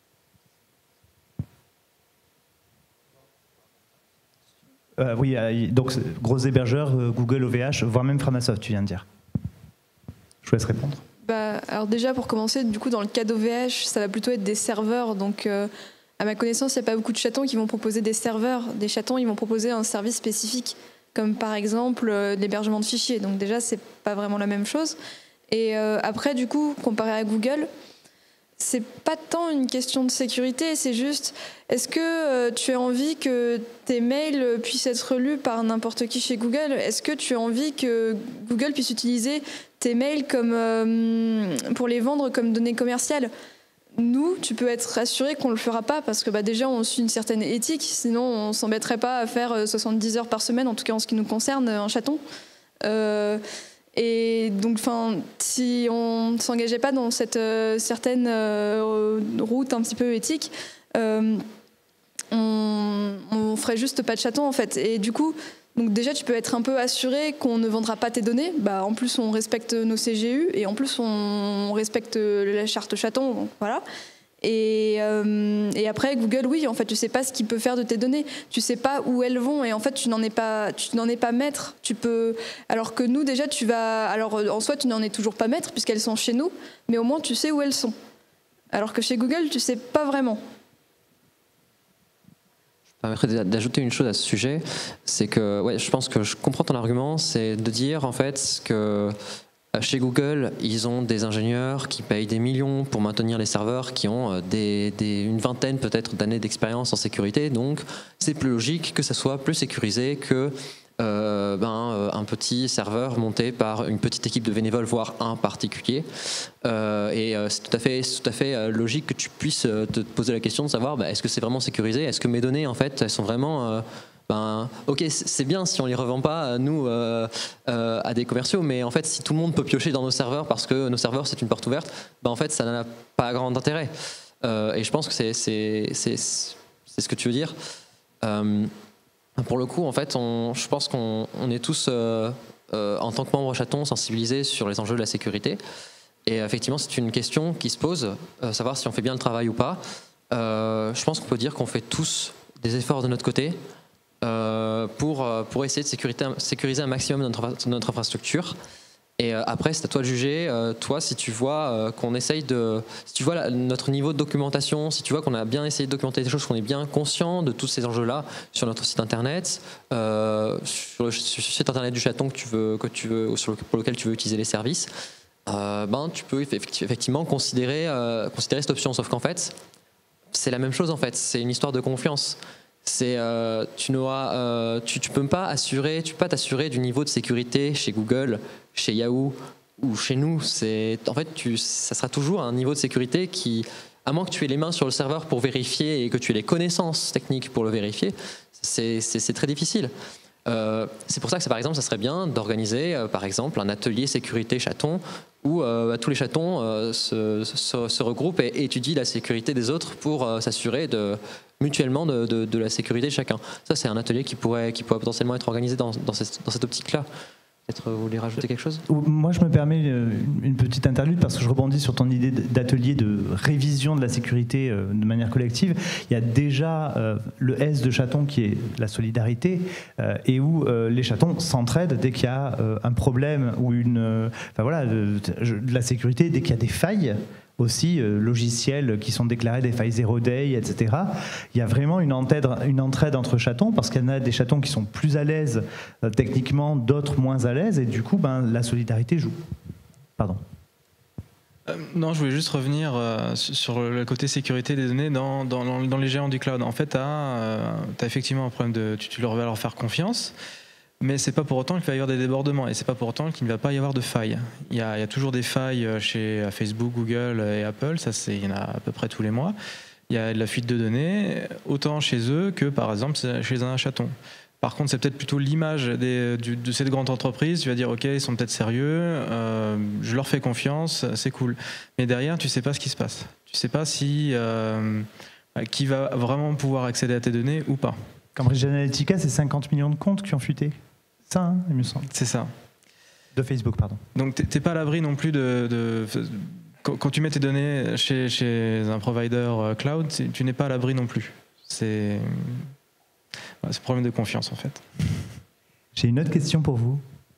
Euh, oui, euh, donc gros hébergeurs, euh, Google, O V H, voire même Framasoft, tu viens de dire. Je vous laisse répondre. Bah, alors déjà, pour commencer, du coup, dans le cas d'O V H, ça va plutôt être des serveurs. Donc, euh, à ma connaissance, il n'y a pas beaucoup de chatons qui vont proposer des serveurs. Des chatons, ils vont proposer un service spécifique, comme par exemple euh, l'hébergement de fichiers. Donc déjà, c'est pas vraiment la même chose. Et euh, après, du coup, comparé à Google, c'est pas tant une question de sécurité, c'est juste, est-ce que euh, tu as envie que tes mails puissent être lus par n'importe qui chez Google? Est-ce que tu as envie que Google puisse utiliser tes mails comme, euh, pour les vendre comme données commerciales? nous, tu peux être rassuré qu'on ne le fera pas parce que bah, déjà, on suit une certaine éthique. Sinon, on ne s'embêterait pas à faire soixante-dix heures par semaine, en tout cas en ce qui nous concerne, un chaton. Euh, et donc, si on ne s'engageait pas dans cette euh, certaine euh, route un petit peu éthique, euh, on, on ferait juste pas de chaton, en fait. Et du coup, donc déjà, tu peux être un peu assuré qu'on ne vendra pas tes données. Bah, en plus, on respecte nos C G U et en plus, on respecte la charte chaton. Donc voilà. Et, euh, et après, Google, oui, en fait, tu sais pas ce qu'il peut faire de tes données. Tu sais pas où elles vont et en fait, tu n'en es pas, tu n'en es pas maître. Tu peux, alors que nous, déjà, tu vas, alors en soi, tu n'en es toujours pas maître puisqu'elles sont chez nous, mais au moins, tu sais où elles sont. Alors que chez Google, tu sais pas vraiment. Je me permettrais d'ajouter une chose à ce sujet, c'est que ouais, je pense que je comprends ton argument, c'est de dire en fait que chez Google, ils ont des ingénieurs qui payent des millions pour maintenir les serveurs, qui ont des, des, une vingtaine peut-être d'années d'expérience en sécurité, donc c'est plus logique que ça soit plus sécurisé que Euh, ben, un petit serveur monté par une petite équipe de bénévoles, voire un particulier. Euh, et euh, c'est tout à fait, c'est tout à fait euh, logique que tu puisses euh, te poser la question de savoir bah, est-ce que c'est vraiment sécurisé, est-ce que mes données en fait elles sont vraiment euh, ben, ok, c'est bien si on les revend pas nous euh, euh, à des commerciaux, mais en fait si tout le monde peut piocher dans nos serveurs parce que nos serveurs c'est une porte ouverte, ben, en fait ça n'a pas grand intérêt. Euh, et je pense que c'est, c'est, c'est, c'est ce que tu veux dire. Euh, Pour le coup, en fait, on, je pense qu'on on est tous, euh, euh, en tant que membres chatons, sensibilisés sur les enjeux de la sécurité. Et effectivement, c'est une question qui se pose, euh, savoir si on fait bien le travail ou pas. Euh, je pense qu'on peut dire qu'on fait tous des efforts de notre côté euh, pour, pour essayer de sécuriser, sécuriser un maximum notre, notre infrastructure. Et après, c'est à toi de juger. Euh, toi, si tu vois euh, qu'on essaye de, si tu vois la, notre niveau de documentation, si tu vois qu'on a bien essayé de documenter des choses, qu'on est bien conscient de tous ces enjeux-là sur notre site internet, euh, sur le site internet du chaton que tu veux, que tu veux, sur le, pour lequel tu veux utiliser les services, euh, ben tu peux effectivement considérer, euh, considérer cette option. Sauf qu'en fait, c'est la même chose en fait. C'est une histoire de confiance. C'est, euh, tu n'auras, euh, tu, tu peux pas assurer, tu peux pas t'assurer du niveau de sécurité chez Google, chez Yahoo ou chez nous. C'est, en fait, tu, ça sera toujours un niveau de sécurité qui, à moins que tu aies les mains sur le serveur pour vérifier et que tu aies les connaissances techniques pour le vérifier, c'est, c'est, c'est très difficile. Euh, c'est pour ça que, par exemple, ça serait bien d'organiser, euh, par exemple, un atelier sécurité chaton où euh, bah, tous les chatons euh, se, se, se regroupent et, et étudient la sécurité des autres pour euh, s'assurer de, mutuellement de, de, de la sécurité de chacun. Ça, c'est un atelier qui pourrait, qui pourrait potentiellement être organisé dans, dans cette, dans cette optique-là. Peut-être vous voulez rajouter quelque chose ? Moi, je me permets une petite interlude parce que je rebondis sur ton idée d'atelier de révision de la sécurité de manière collective. Il y a déjà euh, le S de chaton qui est la solidarité euh, et où euh, les chatons s'entraident dès qu'il y a euh, un problème ou une, euh, enfin voilà, de, de la sécurité, dès qu'il y a des failles. Aussi euh, logiciels qui sont déclarés des failles zéro day, et cetera. Il y a vraiment une entraide, une entraide entre chatons parce qu'il y en a des chatons qui sont plus à l'aise euh, techniquement, d'autres moins à l'aise et du coup, ben, la solidarité joue. Pardon. Euh, non, je voulais juste revenir euh, sur le côté sécurité des données dans, dans, dans les géants du cloud. En fait, tu as euh, effectivement un problème de... Tu, tu leur vas leur faire confiance. Mais c'est pas pour autant qu'il va y avoir des débordements et c'est pas pour autant qu'il ne va pas y avoir de failles. Il y a, il y a toujours des failles chez Facebook, Google et Apple, ça c'est, il y en a à peu près tous les mois. Il y a de la fuite de données, autant chez eux que par exemple chez un chaton. Par contre, c'est peut-être plutôt l'image des, du, de cette grande entreprise. Tu vas dire, ok, ils sont peut-être sérieux, euh, je leur fais confiance, c'est cool. Mais derrière, tu sais pas ce qui se passe. Tu sais pas si euh, qui va vraiment pouvoir accéder à tes données ou pas. Cambridge Analytica, c'est cinquante millions de comptes qui ont fuité. Ça, hein, il me semble. C'est ça. De Facebook, pardon. Donc, t'es pas à l'abri non plus de... de, de quand, quand tu mets tes données chez, chez un provider cloud, tu n'es pas à l'abri non plus. C'est un problème de confiance, en fait. J'ai une autre question pour vous.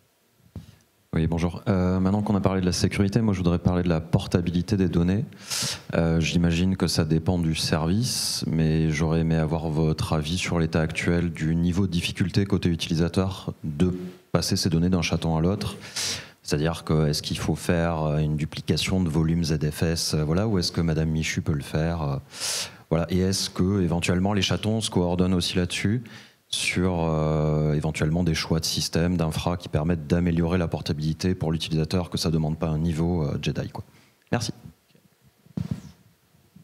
Oui, bonjour. Euh, maintenant qu'on a parlé de la sécurité, moi je voudrais parler de la portabilité des données. Euh, j'imagine que ça dépend du service, mais j'aurais aimé avoir votre avis sur l'état actuel du niveau de difficulté côté utilisateur de passer ces données d'un chaton à l'autre. C'est-à-dire que est-ce qu'il faut faire une duplication de volume Z F S, voilà, ou est-ce que Madame Michu peut le faire, voilà, et est-ce que éventuellement les chatons se coordonnent aussi là-dessus sur euh, éventuellement des choix de système, d'infra qui permettent d'améliorer la portabilité pour l'utilisateur, que ça ne demande pas un niveau euh, Jedi, quoi. Merci.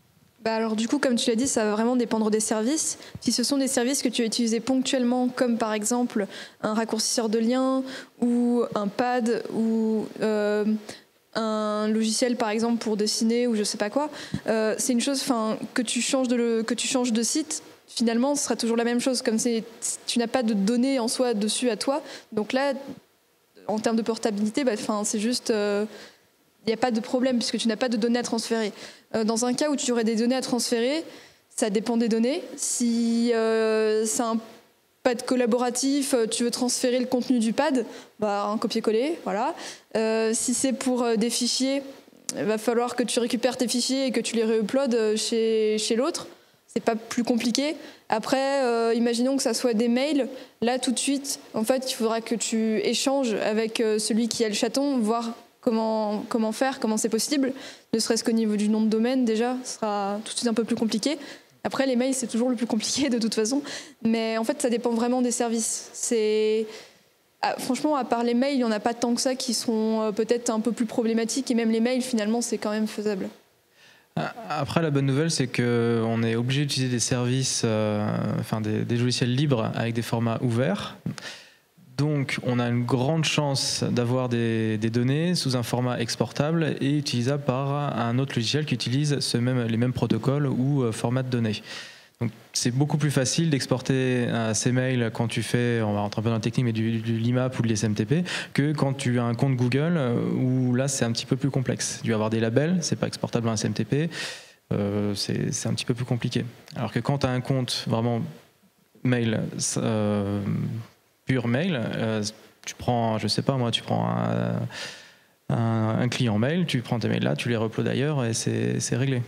Bah alors du coup, comme tu l'as dit, ça va vraiment dépendre des services. Si ce sont des services que tu as utilisés ponctuellement, comme par exemple un raccourcisseur de lien ou un pad ou euh, un logiciel par exemple pour dessiner ou je sais pas quoi, euh, c'est une chose, enfin, que tu changes de le, que tu changes de site. Finalement, ce sera toujours la même chose. Comme c'est, tu n'as pas de données en soi dessus à toi, donc là, en termes de portabilité, bah, enfin, c'est juste, il euh, n'y a pas de problème puisque tu n'as pas de données à transférer. Dans un cas où tu aurais des données à transférer, ça dépend des données. Si euh, c'est un pad collaboratif, tu veux transférer le contenu du pad, bah, un copier-coller, voilà. Euh, si c'est pour des fichiers, il va falloir que tu récupères tes fichiers et que tu les réuploades chez, chez l'autre. C'est pas plus compliqué. Après, euh, imaginons que ça soit des mails. Là, tout de suite, en fait, il faudra que tu échanges avec celui qui a le chaton, voir Comment, comment faire, comment c'est possible, ne serait-ce qu'au niveau du nom de domaine, déjà, ce sera tout de suite un peu plus compliqué. Après, les mails, c'est toujours le plus compliqué de toute façon. Mais en fait, ça dépend vraiment des services. C'est... Ah, franchement, à part les mails, il n'y en a pas tant que ça qui sont euh, peut-être un peu plus problématiques. Et même les mails, finalement, c'est quand même faisable. Après, la bonne nouvelle, c'est qu'on est obligé d'utiliser des services, euh, enfin des, des logiciels libres avec des formats ouverts. Donc, on a une grande chance d'avoir des, des données sous un format exportable et utilisable par un autre logiciel qui utilise ce même, les mêmes protocoles ou euh, formats de données. Donc, c'est beaucoup plus facile d'exporter euh, ces mails quand tu fais, on va rentrer un peu dans la technique, mais du, du l'IMAP ou de l'I S M T P, que quand tu as un compte Google, euh, où là, c'est un petit peu plus complexe. Tu vas avoir des labels, c'est pas exportable en S M T P, euh, c'est, c'est un petit peu plus compliqué. Alors que quand tu as un compte vraiment mail, euh, pur mail, euh, tu prends, je sais pas moi, tu prends un, un, un client mail, tu prends tes mails là, tu les uploads ailleurs et c'est, c'est réglé.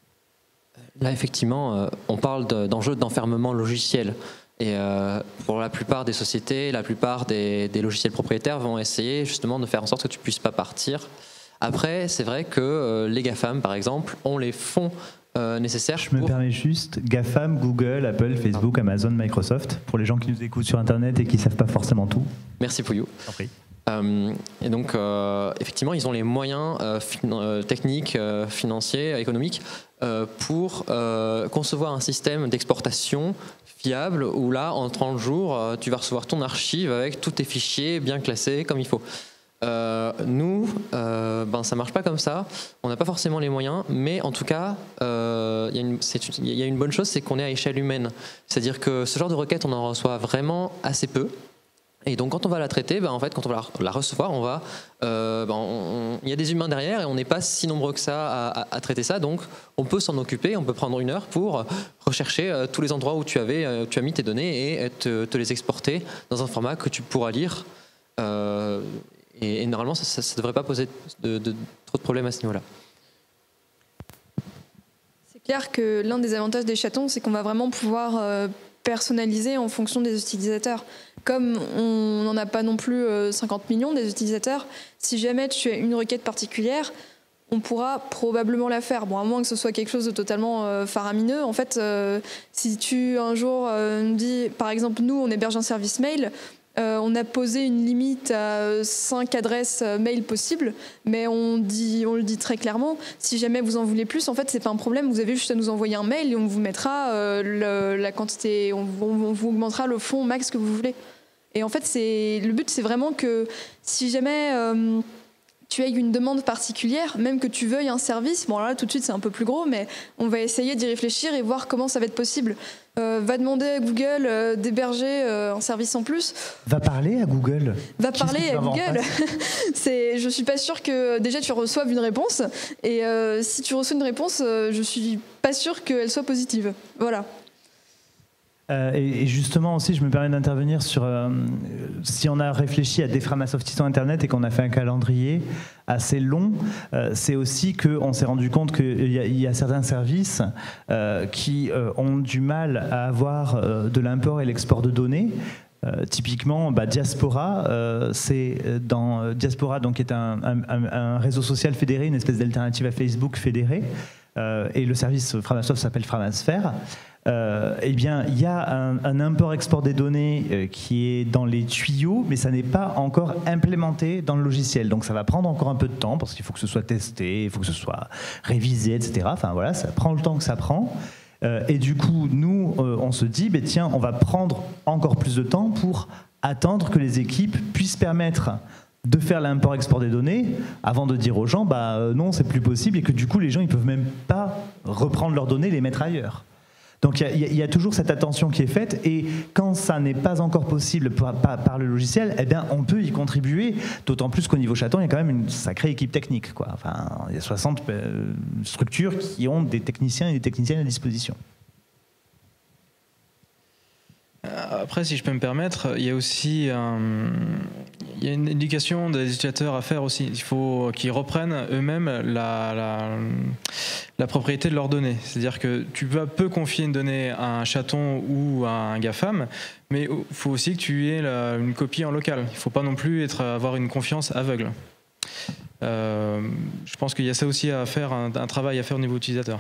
Là, effectivement, euh, on parle de, d'enjeux d'enfermement logiciel. Et euh, pour la plupart des sociétés, la plupart des, des logiciels propriétaires vont essayer justement de faire en sorte que tu ne puisses pas partir. Après, c'est vrai que euh, les GAFAM, par exemple, ont les fonds Euh, nécessaire. Je me pour... permets juste, GAFAM, Google, Apple, Facebook, Amazon, Microsoft, pour les gens qui nous écoutent sur Internet et qui ne savent pas forcément tout. Merci Pouillou. Euh, et donc, euh, effectivement, ils ont les moyens euh, fin- euh, techniques, euh, financiers, économiques euh, pour euh, concevoir un système d'exportation fiable où là, en trente jours, euh, tu vas recevoir ton archive avec tous tes fichiers bien classés comme il faut. Euh, nous, euh, ben, ça marche pas comme ça. On n'a pas forcément les moyens, mais en tout cas, euh, il y a une, c'est, il y a une bonne chose, c'est qu'on est à échelle humaine. C'est-à-dire que ce genre de requête, on en reçoit vraiment assez peu. Et donc, quand on va la traiter, ben, en fait, quand on va la recevoir, on va, euh, ben, on, on, il y a des humains derrière et on n'est pas si nombreux que ça à, à, à traiter ça. Donc, on peut s'en occuper. On peut prendre une heure pour rechercher euh, tous les endroits où tu avais, euh, tu as mis tes données et te, te les exporter dans un format que tu pourras lire. Euh, Et, et normalement, ça ne devrait pas poser de, de, trop de problèmes à ce niveau-là. C'est clair que l'un des avantages des chatons, c'est qu'on va vraiment pouvoir euh, personnaliser en fonction des utilisateurs. Comme on n'en a pas non plus euh, cinquante millions des utilisateurs, si jamais tu as une requête particulière, on pourra probablement la faire. Bon, à moins que ce soit quelque chose de totalement euh, faramineux. En fait, euh, si tu un jour euh, me dis, par exemple, nous, on héberge un service mail, Euh, on a posé une limite à cinq adresses mail possibles, mais on, dit, on le dit très clairement, si jamais vous en voulez plus, en fait, c'est pas un problème, vous avez juste à nous envoyer un mail et on vous mettra euh, le, la quantité, on, on, on vous augmentera le fond max que vous voulez. Et en fait, c'est, le but, c'est vraiment que si jamais euh, tu as une demande particulière, même que tu veuilles un service, bon alors là, tout de suite, c'est un peu plus gros, mais on va essayer d'y réfléchir et voir comment ça va être possible. Euh, va demander à Google euh, d'héberger euh, un service en plus. Va parler à Google. Va parler à Google. C'est, je suis pas sûre que déjà tu reçoives une réponse. Et euh, si tu reçois une réponse, euh, je suis pas sûre qu'elle soit positive. Voilà. Euh, et, et justement aussi, je me permets d'intervenir sur euh, si on a réfléchi à des Framasoft six cents Internet et qu'on a fait un calendrier assez long, euh, c'est aussi qu'on s'est rendu compte qu'il y, y a certains services euh, qui euh, ont du mal à avoir euh, de l'import et l'export de données. Euh, typiquement, bah, Diaspora, euh, c'est dans euh, Diaspora, donc qui est un, un, un réseau social fédéré, une espèce d'alternative à Facebook fédéré. euh, et le service Framasoft s'appelle Framasphere, euh, eh bien, il y a un, un import-export des données euh, qui est dans les tuyaux, mais ça n'est pas encore implémenté dans le logiciel. Donc ça va prendre encore un peu de temps, parce qu'il faut que ce soit testé, il faut que ce soit révisé, et cetera. Enfin voilà, ça prend le temps que ça prend. Euh, et du coup, nous, euh, on se dit, bah, tiens, on va prendre encore plus de temps pour attendre que les équipes puissent permettre de faire l'import-export des données avant de dire aux gens, bah euh, non, c'est plus possible, et que du coup, les gens, ils peuvent même pas reprendre leurs données et les mettre ailleurs. Donc il y, y a toujours cette attention qui est faite, et quand ça n'est pas encore possible par, par, par le logiciel, eh bien, on peut y contribuer, d'autant plus qu'au niveau chaton, il y a quand même une sacrée équipe technique, quoi. Enfin, il y a soixante euh, structures qui ont des techniciens et des techniciennes à disposition. Après, si je peux me permettre, il y a aussi un, il y a une éducation des utilisateurs à faire aussi. Il faut qu'ils reprennent eux-mêmes la, la, la propriété de leurs données. C'est-à-dire que tu peux, peux confier une donnée à un chaton ou à un GAFAM, mais il faut aussi que tu aies la, une copie en local. Il ne faut pas non plus être, avoir une confiance aveugle. Euh, je pense qu'il y a ça aussi à faire, un, un travail à faire au niveau utilisateur.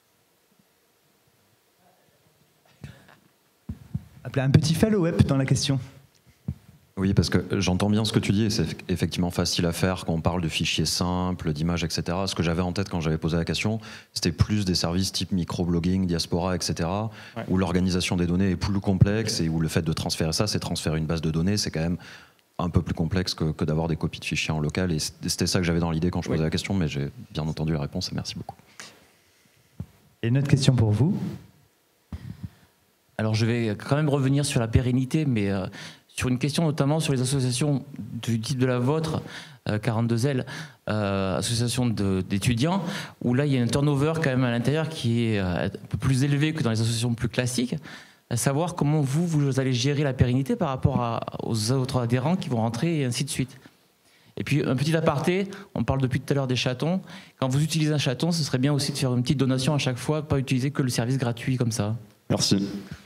Un petit follow-up dans la question. Oui, parce que j'entends bien ce que tu dis, et c'est effectivement facile à faire quand on parle de fichiers simples, d'images, et cetera. Ce que j'avais en tête quand j'avais posé la question, c'était plus des services type microblogging, diaspora, et cetera, ouais. Où l'organisation des données est plus complexe et où le fait de transférer ça, c'est transférer une base de données, c'est quand même un peu plus complexe que, que d'avoir des copies de fichiers en local. Et c'était ça que j'avais dans l'idée quand je posais oui. la question, mais j'ai bien entendu la réponse et merci beaucoup. Et une autre question pour vous ? Alors je vais quand même revenir sur la pérennité, mais euh, sur une question notamment sur les associations du type de la vôtre, euh, quarante-deux L, euh, association d'étudiants, où là il y a un turnover quand même à l'intérieur qui est euh, un peu plus élevé que dans les associations plus classiques. À savoir comment vous, vous allez gérer la pérennité par rapport à, aux autres adhérents qui vont rentrer et ainsi de suite. Et puis un petit aparté, on parle depuis tout à l'heure des chatons. Quand vous utilisez un chaton, ce serait bien aussi de faire une petite donation à chaque fois, pas utiliser que le service gratuit comme ça. Merci.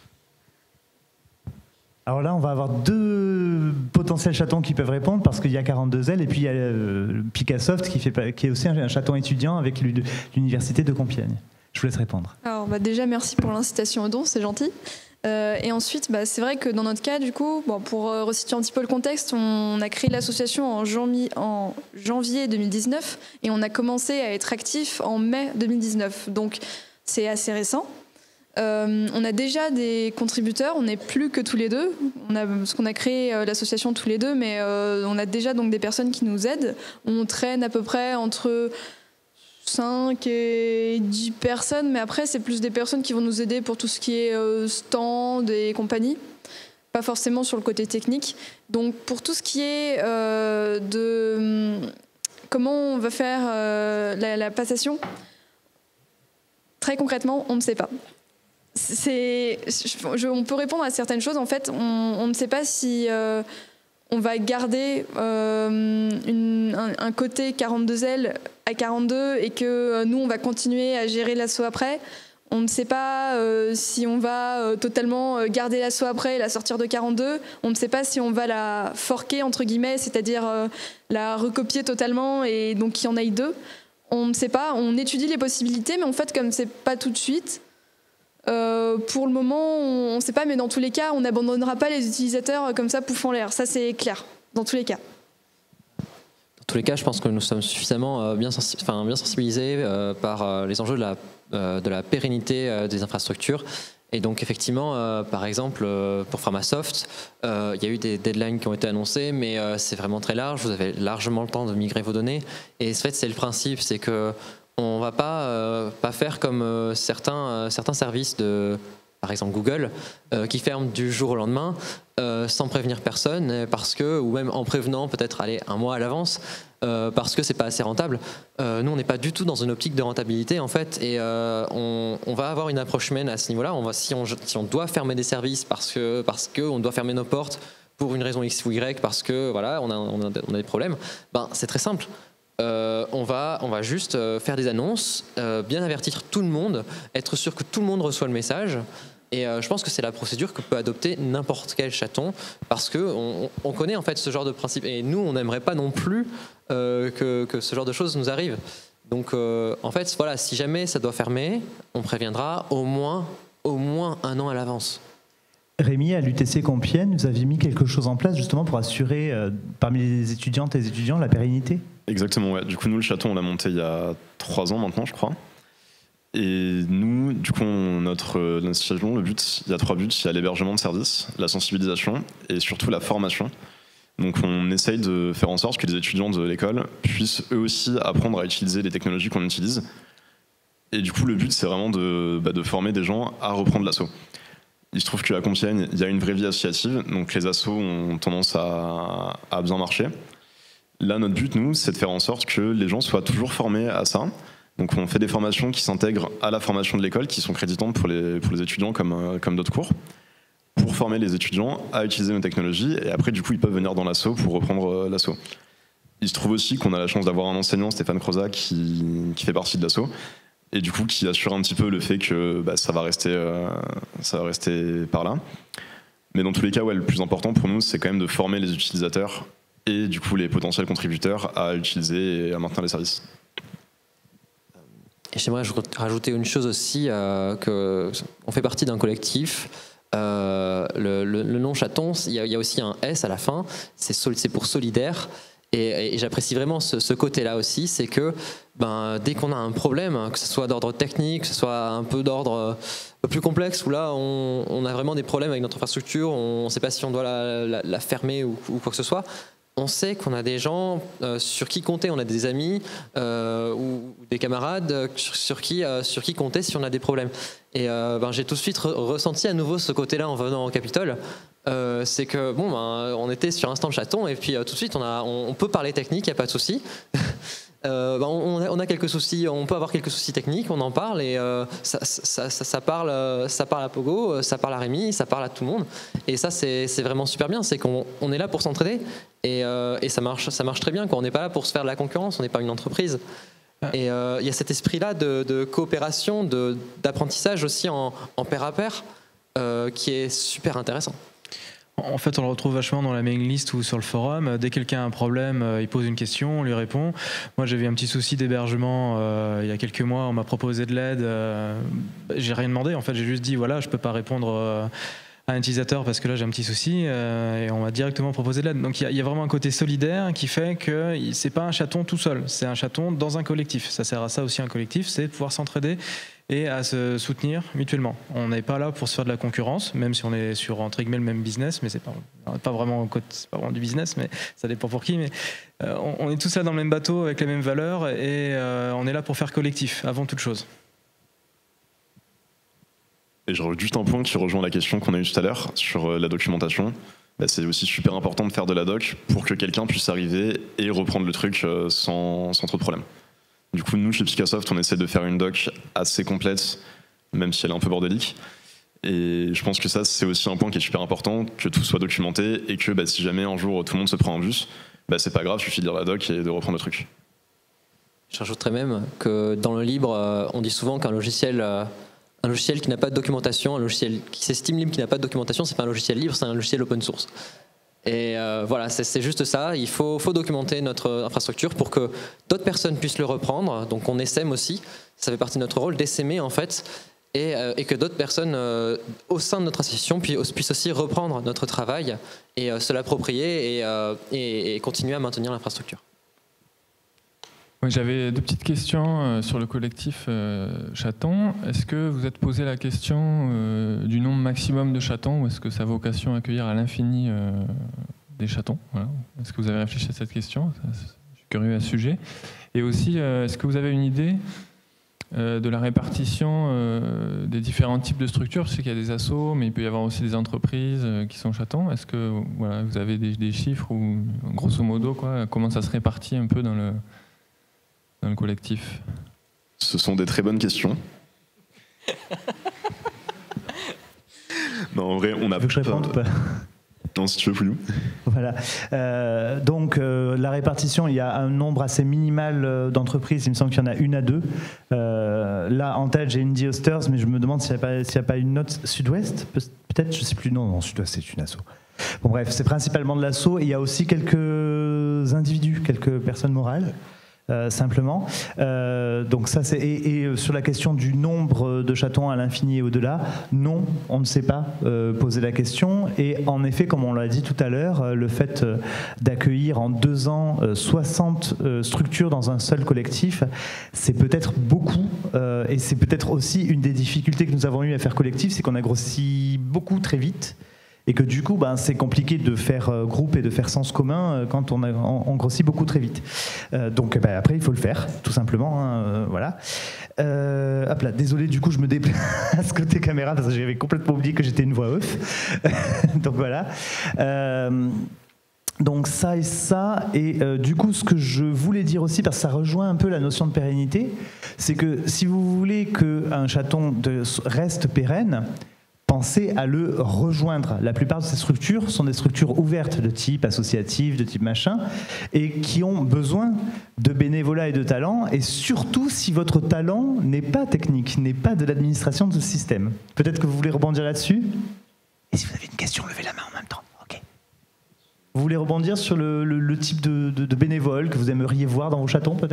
Alors là, on va avoir deux potentiels chatons qui peuvent répondre, parce qu'il y a quarante-deux L et puis il y a euh, Picassoft qui, fait, qui est aussi un chaton étudiant avec l'université de Compiègne. Je vous laisse répondre. Alors bah déjà, merci pour l'incitation au don, c'est gentil. Euh, et ensuite, bah, c'est vrai que dans notre cas, du coup, bon, pour euh, resituer un petit peu le contexte, on a créé l'association en, janvier, en janvier deux mille dix-neuf et on a commencé à être actif en mai deux mille dix-neuf. Donc c'est assez récent. Euh, on a déjà des contributeurs, on n'est plus que tous les deux, on a, parce qu'on a créé euh, l'association tous les deux, mais euh, on a déjà donc des personnes qui nous aident. On traîne à peu près entre cinq et dix personnes, mais après c'est plus des personnes qui vont nous aider pour tout ce qui est euh, stand et compagnie, pas forcément sur le côté technique. Donc pour tout ce qui est euh, de comment on va faire euh, la, la passation, très concrètement, on ne sait pas. C'est, je, on peut répondre à certaines choses. En fait, on, on ne sait pas si euh, on va garder euh, une, un, un côté quarante-deux L à quarante-deux et que euh, nous, on va continuer à gérer l'assaut après. On ne sait pas euh, si on va euh, totalement garder l'assaut après et la sortir de quarante-deux. On ne sait pas si on va la forquer, entre guillemets, c'est-à-dire euh, la recopier totalement et donc qu'il y en aille deux. On ne sait pas. On étudie les possibilités, mais en fait, comme c'est pas tout de suite, Euh, pour le moment, on ne sait pas, mais dans tous les cas, on n'abandonnera pas les utilisateurs comme ça, pouf en l'air. Ça, c'est clair, dans tous les cas. Dans tous les cas, je pense que nous sommes suffisamment bien, sensi- enfin, bien sensibilisés euh, par euh, les enjeux de la, euh, de la pérennité euh, des infrastructures. Et donc, effectivement, euh, par exemple, euh, pour Framasoft, euh, il y a eu des deadlines qui ont été annoncés, mais euh, c'est vraiment très large. Vous avez largement le temps de migrer vos données. Et en fait, c'est le principe, c'est que on ne va pas, euh, pas faire comme euh, certains, euh, certains services, de, par exemple Google, euh, qui ferment du jour au lendemain euh, sans prévenir personne, parce que, ou même en prévenant peut-être aller un mois à l'avance, euh, parce que ce n'est pas assez rentable. Euh, nous, on n'est pas du tout dans une optique de rentabilité, en fait, et euh, on, on va avoir une approche humaine à ce niveau-là. On va, si, on, si on doit fermer des services parce que, parce que on doit fermer nos portes pour une raison X ou Y, parce que voilà, on a, on a, on a des problèmes, ben, c'est très simple. Euh, on, va, on va juste euh, faire des annonces, euh, bien avertir tout le monde, être sûr que tout le monde reçoit le message. Et euh, je pense que c'est la procédure que peut adopter n'importe quel chaton, parce qu'on on connaît en fait ce genre de principe. Et nous, on n'aimerait pas non plus euh, que, que ce genre de choses nous arrive. Donc euh, en fait, voilà, si jamais ça doit fermer, on préviendra au moins, au moins un an à l'avance. Rémi, à l'U T C Compiègne, vous aviez mis quelque chose en place justement pour assurer euh, parmi les étudiantes et les étudiants la pérennité? Exactement, ouais. Du coup, nous, le chaton, on l'a monté il y a trois ans maintenant, je crois. Et nous, du coup, on- notre, euh, notre situation, le but, il y a trois buts. Il y a l'hébergement de services, la sensibilisation et surtout la formation. Donc on essaye de faire en sorte que les étudiants de l'école puissent eux aussi apprendre à utiliser les technologies qu'on utilise. Et du coup, le but, c'est vraiment de, bah, de former des gens à reprendre l'assaut. Il se trouve qu'à Compiègne, il y a une vraie vie associative, donc les assos ont tendance à, à bien marcher. Là, notre but, nous, c'est de faire en sorte que les gens soient toujours formés à ça. Donc on fait des formations qui s'intègrent à la formation de l'école, qui sont créditantes pour les, pour les étudiants comme, euh, comme d'autres cours, pour former les étudiants à utiliser nos technologies, et après, du coup, ils peuvent venir dans l'asso pour reprendre euh, l'asso. Il se trouve aussi qu'on a la chance d'avoir un enseignant, Stéphane Croza, qui, qui fait partie de l'asso, et du coup qui assure un petit peu le fait que bah, ça va rester, euh, ça va rester par là. Mais dans tous les cas, ouais, le plus important pour nous, c'est quand même de former les utilisateurs et du coup les potentiels contributeurs à utiliser et à maintenir les services. Et j'aimerais rajouter une chose aussi, euh, que on fait partie d'un collectif. Euh, le, le, le nom chaton, il y, a, il y a aussi un S à la fin, c'est, sol, c'est pour solidaire. Et, et j'apprécie vraiment ce, ce côté-là aussi, c'est que ben, dès qu'on a un problème, que ce soit d'ordre technique, que ce soit un peu d'ordre euh, plus complexe, où là on, on a vraiment des problèmes avec notre infrastructure, on ne sait pas si on doit la, la, la fermer ou, ou quoi que ce soit, on sait qu'on a des gens euh, sur qui compter, on a des amis euh, ou des camarades euh, sur, sur, qui, euh, sur qui compter si on a des problèmes. Et euh, ben, j'ai tout de suite re- ressenti à nouveau ce côté-là en venant au Capitole. Euh, c'est que bon, ben, on était sur un stand chaton et puis euh, tout de suite on, a, on, on peut parler technique, il n'y a pas de souci. euh, ben, on, a, on a quelques soucis, on peut avoir quelques soucis techniques, on en parle et euh, ça, ça, ça, ça, parle, ça parle à Pogo, ça parle à Rémi, ça parle à tout le monde. Et ça c'est, c'est vraiment super bien, c'est qu'on on est là pour s'entraider et, euh, et ça, marche, ça marche très bien, quoi. On n'est pas là pour se faire de la concurrence, on n'est pas une entreprise. Et il euh, y a cet esprit-là de, de coopération, de, d'apprentissage aussi en, en pair à pair euh, qui est super intéressant. En fait, on le retrouve vachement dans la mailing list ou sur le forum. Dès que quelqu'un a un problème, il pose une question, on lui répond. Moi, j'avais un petit souci d'hébergement euh, il y a quelques mois. On m'a proposé de l'aide. Euh, j'ai rien demandé. En fait, j'ai juste dit voilà, je peux pas répondre euh, à un utilisateur parce que là j'ai un petit souci. Euh, et on m'a directement proposé de l'aide. Donc il y, y a vraiment un côté solidaire qui fait que c'est pas un chaton tout seul. C'est un chaton dans un collectif. Ça sert à ça aussi un collectif, c'est de pouvoir s'entraider et à se soutenir mutuellement. On n'est pas là pour se faire de la concurrence, même si on est sur entre guillemets le même business, mais c'est pas, pas vraiment c'est pas vraiment du business, mais ça dépend pour qui. Mais euh, on, on est tous là dans le même bateau avec les mêmes valeurs et euh, on est là pour faire collectif avant toute chose. Et je rajoute juste un point qui rejoint la question qu'on a eue tout à l'heure sur euh, la documentation. Bah, c'est aussi super important de faire de la doc pour que quelqu'un puisse arriver et reprendre le truc euh, sans, sans trop de problèmes. Du coup, nous, chez Picassoft, on essaie de faire une doc assez complète, même si elle est un peu bordélique. Et je pense que ça, c'est aussi un point qui est super important, que tout soit documenté et que bah, si jamais un jour tout le monde se prend un bus, bah, c'est pas grave, il suffit de lire la doc et de reprendre le truc. Je rajouterais même que dans le libre, on dit souvent qu'un logiciel, un logiciel qui n'a pas de documentation, un logiciel qui s'estime libre qui n'a pas de documentation, c'est pas un logiciel libre, c'est un logiciel open source. Et euh, voilà, c'est, c'est juste ça. Il faut, faut documenter notre infrastructure pour que d'autres personnes puissent le reprendre. Donc on essaime aussi, ça fait partie de notre rôle d'essaimer en fait, et, euh, et que d'autres personnes euh, au sein de notre association puissent, puissent aussi reprendre notre travail et euh, se l'approprier et, euh, et, et continuer à maintenir l'infrastructure. Oui, j'avais deux petites questions euh, sur le collectif euh, chaton. Est-ce que vous êtes posé la question euh, du nombre maximum de chatons ou est-ce que ça a vocation à accueillir à l'infini euh, des chatons? Voilà. Est-ce que vous avez réfléchi à cette question? Je suis curieux à ce sujet. Et aussi, euh, est-ce que vous avez une idée euh, de la répartition euh, des différents types de structures? Je sais qu'il y a des assos, mais il peut y avoir aussi des entreprises euh, qui sont chatons. Est-ce que voilà, vous avez des, des chiffres ou grosso modo, quoi, comment ça se répartit un peu dans le... dans le collectif? Ce sont des très bonnes questions. Non, en vrai, on a... Tu veux que je réponde ou pas? Non, si tu veux, Pouillou. Voilà. Euh, donc, euh, la répartition, il y a un nombre assez minimal d'entreprises. Il me semble qu'il y en a une à deux. Euh, là, en tête, j'ai Indie Hosters, mais je me demande s'il n'y a pas, s'il n'y a pas une autre Sud-Ouest. Peut-être, je ne sais plus. Non, non, Sud-Ouest, c'est une asso. Bon, bref, c'est principalement de l'asso. Et il y a aussi quelques individus, quelques personnes morales. Euh, simplement. Euh, donc ça, c'est et, et sur la question du nombre de chatons à l'infini et au-delà, non, on ne sait pas euh, poser la question. Et en effet, comme on l'a dit tout à l'heure, le fait euh, d'accueillir en deux ans euh, soixante euh, structures dans un seul collectif, c'est peut-être beaucoup. Euh, et c'est peut-être aussi une des difficultés que nous avons eu à faire collectif, c'est qu'on a grossi beaucoup très vite. Et que du coup, ben, c'est compliqué de faire euh, groupe et de faire sens commun euh, quand on, a, on, on grossit beaucoup très vite. Euh, donc ben, après, il faut le faire, tout simplement. Hein, euh, voilà. Euh, hop là, désolé, du coup, je me déplace côté caméra parce que j'avais complètement oublié que j'étais une voix off. Donc voilà. Euh, Donc ça et ça, et euh, du coup ce que je voulais dire aussi, parce que ça rejoint un peu la notion de pérennité, c'est que si vous voulez qu'un chaton de, reste pérenne, pensez à le rejoindre. La plupart de ces structures sont des structures ouvertes de type associatif, de type machin, et qui ont besoin de bénévolat et de talent, et surtout si votre talent n'est pas technique, n'est pas de l'administration de ce système. Peut-être que vous voulez rebondir là-dessus ? Et si vous avez une question, levez la main en même temps. Vous voulez rebondir sur le, le, le type de, de, de bénévoles que vous aimeriez voir dans vos chatons, peut-être ?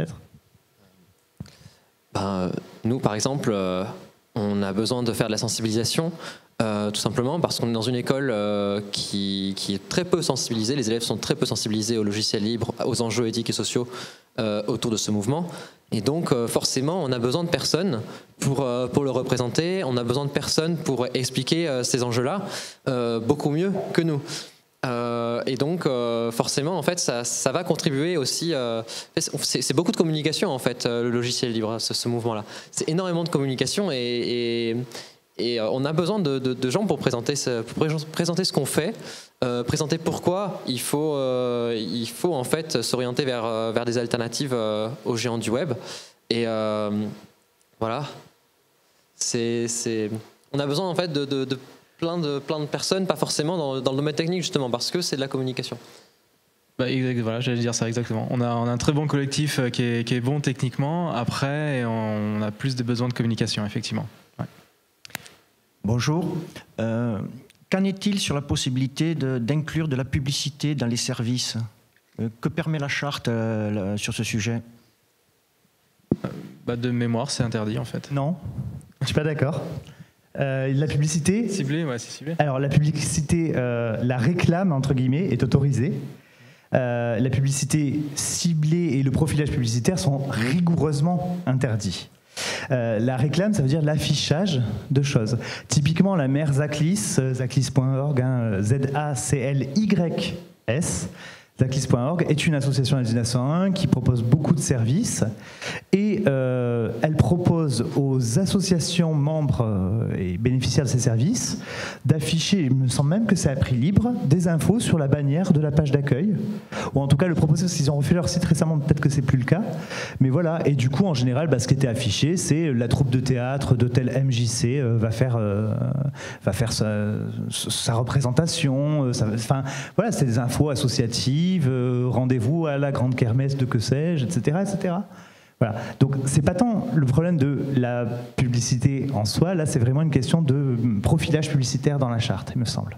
Ben, nous, par exemple, euh, on a besoin de faire de la sensibilisation, euh, tout simplement parce qu'on est dans une école euh, qui, qui est très peu sensibilisée. Les élèves sont très peu sensibilisés aux logiciels libres, aux enjeux éthiques et sociaux euh, autour de ce mouvement. Et donc, euh, forcément, on a besoin de personnes pour, euh, pour le représenter. On a besoin de personnes pour expliquer euh, ces enjeux-là euh, beaucoup mieux que nous. Euh, et donc euh, forcément en fait ça, ça va contribuer aussi euh, c'est, c'est beaucoup de communication en fait euh, le logiciel libre, ce, ce mouvement là c'est énormément de communication et, et, et euh, on a besoin de, de, de gens pour présenter ce, pour présenter ce qu'on fait, euh, présenter pourquoi il faut, euh, il faut en fait s'orienter vers, vers des alternatives euh, aux géants du web et euh, voilà c'est, c'est, on a besoin en fait de, de, de Plein de, plein de personnes, pas forcément dans, dans le domaine technique justement, parce que c'est de la communication. Bah, exact, voilà, j'allais dire ça exactement. On a, on a un très bon collectif qui est, qui est bon techniquement, après on a plus de besoins de communication, effectivement. Ouais. Bonjour. Euh, qu'en est-il sur la possibilité de, d'inclure de la publicité dans les services ? euh, Que permet la charte euh, sur ce sujet ? euh, bah, De mémoire, c'est interdit en fait. Non, je suis pas d'accord. Euh, la publicité ciblée, ouais, c'est ciblé. Alors la publicité, euh, la réclame entre guillemets est autorisée. Euh, la publicité ciblée et le profilage publicitaire sont rigoureusement interdits. Euh, la réclame, ça veut dire l'affichage de choses. Typiquement, la mère Zaclis, zaclis point org, hein, Z A C L Y S. Zaclis point org est une association L G neuf cent un qui propose beaucoup de services et euh, elle propose aux associations membres euh, et bénéficiaires de ces services d'afficher, il me semble même que c'est à prix libre, des infos sur la bannière de la page d'accueil, ou en tout cas le proposer parce qu'ils ont refait leur site récemment, peut-être que c'est plus le cas, mais voilà. Et du coup en général bah, ce qui était affiché c'est la troupe de théâtre de tel M J C euh, va faire, euh, va faire sa, sa représentation, euh, ça, enfin voilà, c'est des infos associatives. Euh, rendez-vous à la grande kermesse de que sais-je, et cetera, et cetera. Voilà. Donc c'est pas tant le problème de la publicité en soi, là c'est vraiment une question de profilage publicitaire dans la charte, il me semble.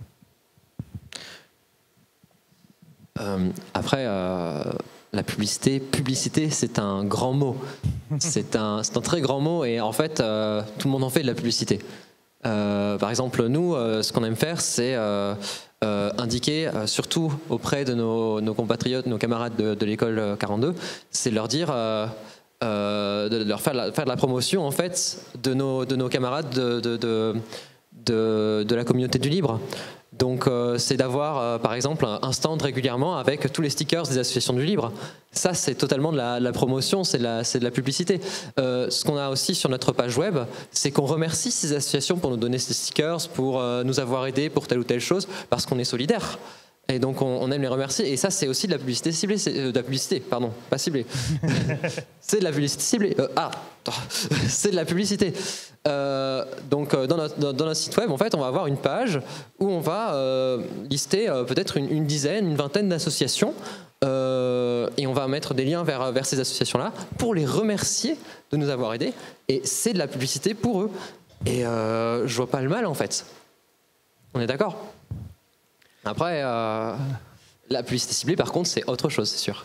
Euh, après, euh, la publicité, publicité, c'est un grand mot. C'est un, c'est un très grand mot et en fait, euh, tout le monde en fait de la publicité. Euh, par exemple, nous, euh, ce qu'on aime faire, c'est euh, euh, indiquer, euh, surtout auprès de nos, nos compatriotes, nos camarades de, de l'école quarante-deux, c'est leur dire, euh, euh, de leur faire, la, faire de la promotion en fait de nos, de nos camarades de, de, de, de, de la communauté du libre. Donc euh, c'est d'avoir euh, par exemple un stand régulièrement avec tous les stickers des associations du libre. Ça c'est totalement de la, de la promotion, c'est de la, c'est de la publicité. Euh, ce qu'on a aussi sur notre page web, c'est qu'on remercie ces associations pour nous donner ces stickers, pour euh, nous avoir aidés pour telle ou telle chose, parce qu'on est solidaires. Et donc on, on aime les remercier. Et ça c'est aussi de la publicité ciblée, c'est, euh, de la publicité, pardon, pas ciblée. C'est de la publicité ciblée. Euh, ah, c'est de la publicité. Euh, donc dans notre, dans notre site web, en fait, on va avoir une page où on va euh, lister euh, peut-être une, une dizaine, une vingtaine d'associations euh, et on va mettre des liens vers, vers ces associations-là pour les remercier de nous avoir aidés. Et c'est de la publicité pour eux. Et euh, je vois pas le mal en fait. On est d'accord ? Après, euh, la publicité ciblée, par contre, c'est autre chose, c'est sûr.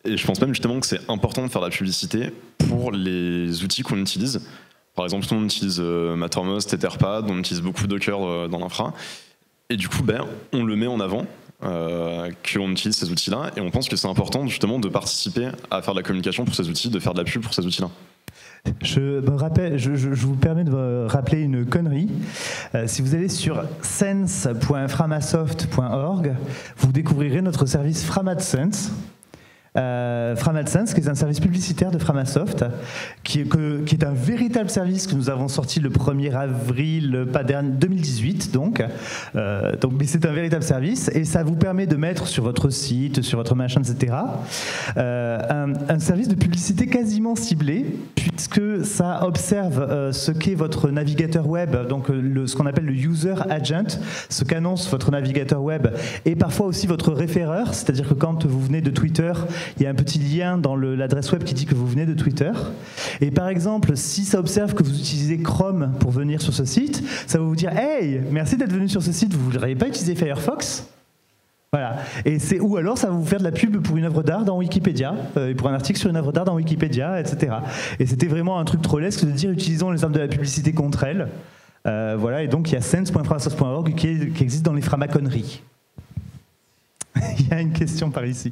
Et je pense même justement que c'est important de faire de la publicité pour les outils qu'on utilise. Par exemple, nous on utilise euh, Mattermost, Etherpad, on utilise beaucoup Docker euh, dans l'infra. Et du coup, ben, on le met en avant, euh, qu'on utilise ces outils-là. Et on pense que c'est important justement de participer à faire de la communication pour ces outils, de faire de la pub pour ces outils-là. Je, me rappelle, je, je, je vous permets de vous rappeler une connerie. Euh, si vous allez sur sense point framasoft point org, vous découvrirez notre service FramatSense. Euh, FramatSense, qui est un service publicitaire de Framasoft, qui est, que, qui est un véritable service que nous avons sorti le premier avril pas dernier, deux mille dix-huit, donc. Euh, donc mais c'est un véritable service et ça vous permet de mettre sur votre site, sur votre machin, et cetera, euh, un, un service de publicité quasiment ciblé, puisque ça observe euh, ce qu'est votre navigateur web, donc le, ce qu'on appelle le user agent, ce qu'annonce votre navigateur web, et parfois aussi votre référeur, c'est-à-dire que quand vous venez de Twitter, il y a un petit lien dans l'adresse web qui dit que vous venez de Twitter. Et par exemple, si ça observe que vous utilisez Chrome pour venir sur ce site, ça va vous dire « Hey, merci d'être venu sur ce site, vous n'auriez pas utilisé Firefox ?» Voilà. Et c'est, ou alors ça va vous faire de la pub pour une œuvre d'art dans Wikipédia, euh, pour un article sur une œuvre d'art dans Wikipédia, et cetera. Et c'était vraiment un truc trollesque de dire « Utilisons les armes de la publicité contre elle ». Euh, voilà. Et donc il y a sense point framasoft point org qui, qui existe dans les framaconneries. Il y a une question par ici.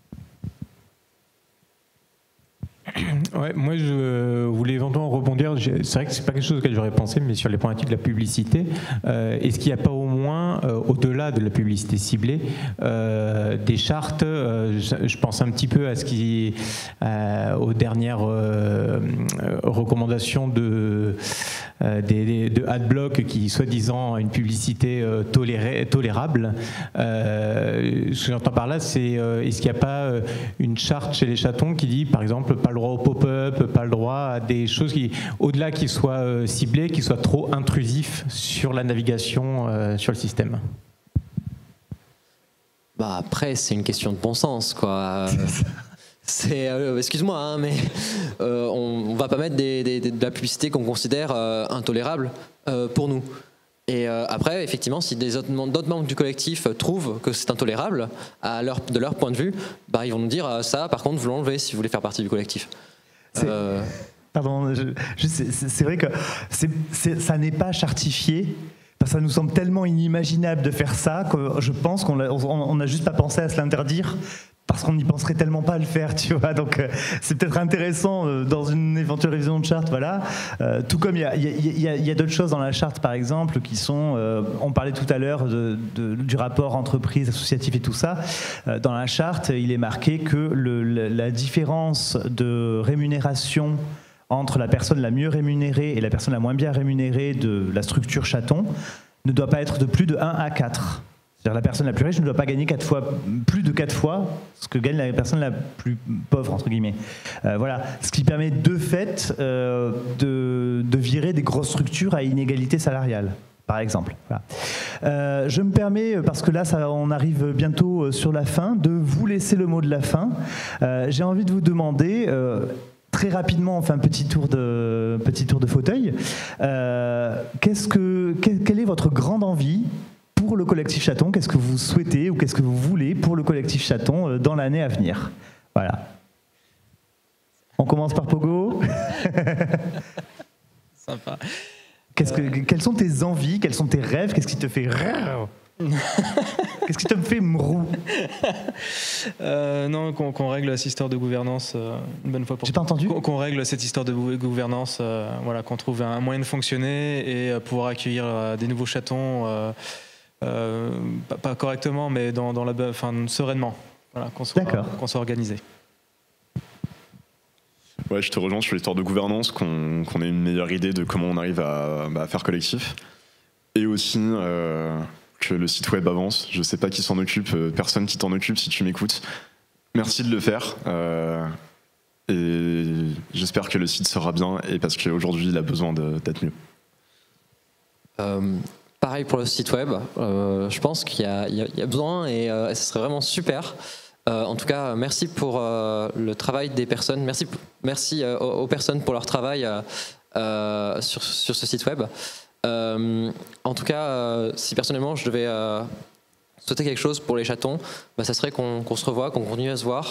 Ouais, moi je voulais éventuellement rebondir. C'est vrai que c'est pas quelque chose auquel j'aurais pensé, mais sur les problématiques de la publicité, euh, est-ce qu'il n'y a pas au moins, euh, au-delà de la publicité ciblée, euh, des chartes euh, je, je pense un petit peu à ce qui, euh, aux dernières euh, recommandations de euh, des, de Adblock qui soi-disant une publicité euh, tolérée, tolérable. Euh, ce que j'entends par là, c'est euh, est-ce qu'il n'y a pas euh, une charte chez les chatons qui dit, par exemple, pas le droit au pop-up, pas le droit à des choses qui, au-delà qu'ils soient euh, ciblés, qui soient trop intrusifs sur la navigation, euh, sur le système. Bah après, c'est une question de bon sens, quoi. C'est, euh, excuse-moi, hein, mais euh, on, on va pas mettre des, des, de la publicité qu'on considère euh, intolérable euh, pour nous. Et euh, après, effectivement, si des autres, d'autres membres du collectif trouvent que c'est intolérable, à leur, de leur point de vue, bah, ils vont nous dire ça, par contre, vous l'enlevez si vous voulez faire partie du collectif. Euh... Pardon, je, je, c'est vrai que c'est, c'est, ça n'est pas chartifié. Ça nous semble tellement inimaginable de faire ça que je pense qu'on n'a juste pas pensé à se l'interdire. Parce qu'on n'y penserait tellement pas à le faire, tu vois. Donc euh, c'est peut-être intéressant euh, dans une éventuelle révision de charte, voilà. Euh, tout comme il y a, y a, y a, y a d'autres choses dans la charte, par exemple, qui sont, euh, on parlait tout à l'heure de, de, du rapport entreprise, associatif et tout ça. Euh, dans la charte, il est marqué que le, le, la différence de rémunération entre la personne la mieux rémunérée et la personne la moins bien rémunérée de la structure chaton ne doit pas être de plus de un à quatre. C'est-à-dire la personne la plus riche ne doit pas gagner quatre fois, plus de quatre fois ce que gagne la personne la plus pauvre, entre guillemets. Euh, voilà. Ce qui permet de fait euh, de, de virer des grosses structures à inégalité salariale, par exemple. Voilà. Euh, je me permets, parce que là ça, on arrive bientôt sur la fin, de vous laisser le mot de la fin. Euh, j'ai envie de vous demander... Euh, Très rapidement, on fait un petit tour de, petit tour de fauteuil. Euh, qu'est-ce que, quelle est votre grande envie pour le collectif Chaton? Qu'est-ce que vous souhaitez ou qu'est-ce que vous voulez pour le collectif Chaton dans l'année à venir? Voilà. On commence par Pogo. Sympa. Qu'est-ce que, quelles sont tes envies? Quels sont tes rêves? Qu'est-ce qui te fait rire? Qu'est-ce qui te fait mrou? euh, Non, qu'on qu'on règle cette histoire de gouvernance euh, une bonne fois pour toutes. J'ai pas entendu. Qu'on qu'on règle cette histoire de gouvernance, euh, voilà, qu'on trouve un moyen de fonctionner et euh, pouvoir accueillir euh, des nouveaux chatons, euh, euh, pas, pas correctement, mais dans, dans la, enfin, sereinement, voilà, qu'on soit, qu'on soit organisé. Ouais, je te rejoins sur l'histoire de gouvernance, qu'on qu'on ait une meilleure idée de comment on arrive à, bah, à faire collectif. Et aussi euh, que le site web avance. Je sais pas qui s'en occupe, euh, personne qui t'en occupe si tu m'écoutes. Merci de le faire. Euh, et j'espère que le site sera bien, et parce qu'aujourd'hui il a besoin d'être mieux. Euh, pareil pour le site web. Euh, je pense qu'il y, y, y a besoin et euh, ce serait vraiment super. Euh, en tout cas, merci pour euh, le travail des personnes. Merci, merci euh, aux, aux personnes pour leur travail euh, euh, sur, sur ce site web. Euh, en tout cas, euh, si personnellement je devais euh, souhaiter quelque chose pour les chatons, bah, ça serait qu'on qu'on se revoie, qu'on continue à se voir,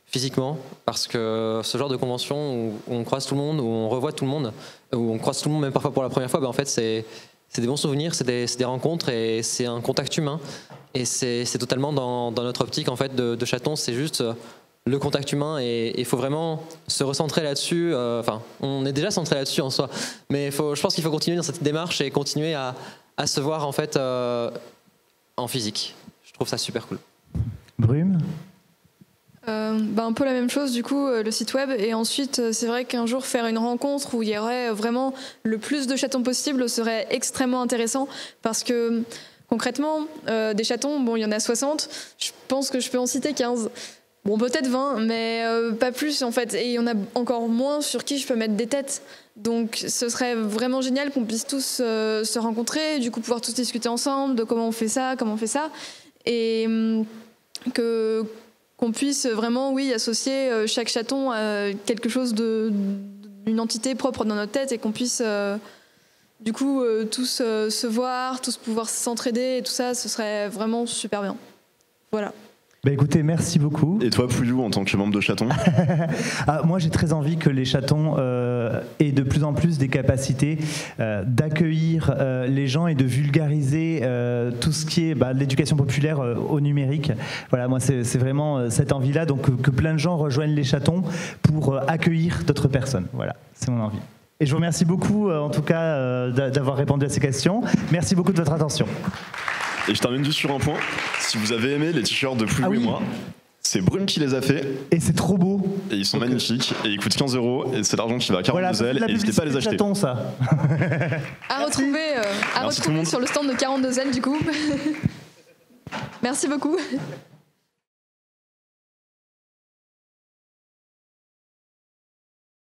physiquement, parce que ce genre de convention où on croise tout le monde, où on revoit tout le monde, où on croise tout le monde même parfois pour la première fois, ben en fait c'est c'est des bons souvenirs, c'est des, c'est des rencontres et c'est un contact humain. Et c'est, c'est totalement dans, dans notre optique en fait de, de Chaton, c'est juste le contact humain et il faut vraiment se recentrer là-dessus. Euh, enfin, on est déjà centré là-dessus en soi, mais faut, je pense qu'il faut continuer dans cette démarche et continuer à, à se voir en fait euh, en physique. Je trouve ça super cool. Brume Euh, bah un peu la même chose du coup, euh, le site web, et ensuite euh, c'est vrai qu'un jour faire une rencontre où il y aurait vraiment le plus de chatons possible serait extrêmement intéressant, parce que concrètement euh, des chatons, bon il y en a soixante, je pense que je peux en citer quinze, bon peut-être vingt, mais euh, pas plus en fait, et il y en a encore moins sur qui je peux mettre des têtes, donc ce serait vraiment génial qu'on puisse tous euh, se rencontrer, du coup pouvoir tous discuter ensemble de comment on fait ça, comment on fait ça, et hum, que qu'on puisse vraiment, oui, associer chaque chaton à quelque chose de, d'une entité propre dans notre tête, et qu'on puisse, euh, du coup, euh, tous euh, se voir, tous pouvoir s'entraider et tout ça, ce serait vraiment super bien. Voilà. Bah écoutez, merci beaucoup. Et toi, Pouillou, en tant que membre de Chaton? Ah, moi, j'ai très envie que les chatons euh, aient de plus en plus des capacités euh, d'accueillir euh, les gens et de vulgariser euh, tout ce qui est bah, l'éducation populaire euh, au numérique. Voilà, moi, c'est, c'est vraiment euh, cette envie-là, donc que, que plein de gens rejoignent les chatons pour euh, accueillir d'autres personnes. Voilà, c'est mon envie. Et je vous remercie beaucoup, euh, en tout cas, euh, d'avoir répondu à ces questions. Merci beaucoup de votre attention. Et je termine juste sur un point. Si vous avez aimé les t-shirts de Pouillou ah oui. et moi, c'est Brume qui les a fait. Et c'est trop beau. Et ils sont okay. magnifiques. Et ils coûtent quinze euros. Et c'est l'argent qui va à quarante-deux L. Voilà, et n'hésitez pas à les acheter. Chaton, ça. À retrouver, euh, à retrouver sur le stand de quarante-deux L du coup. Merci beaucoup.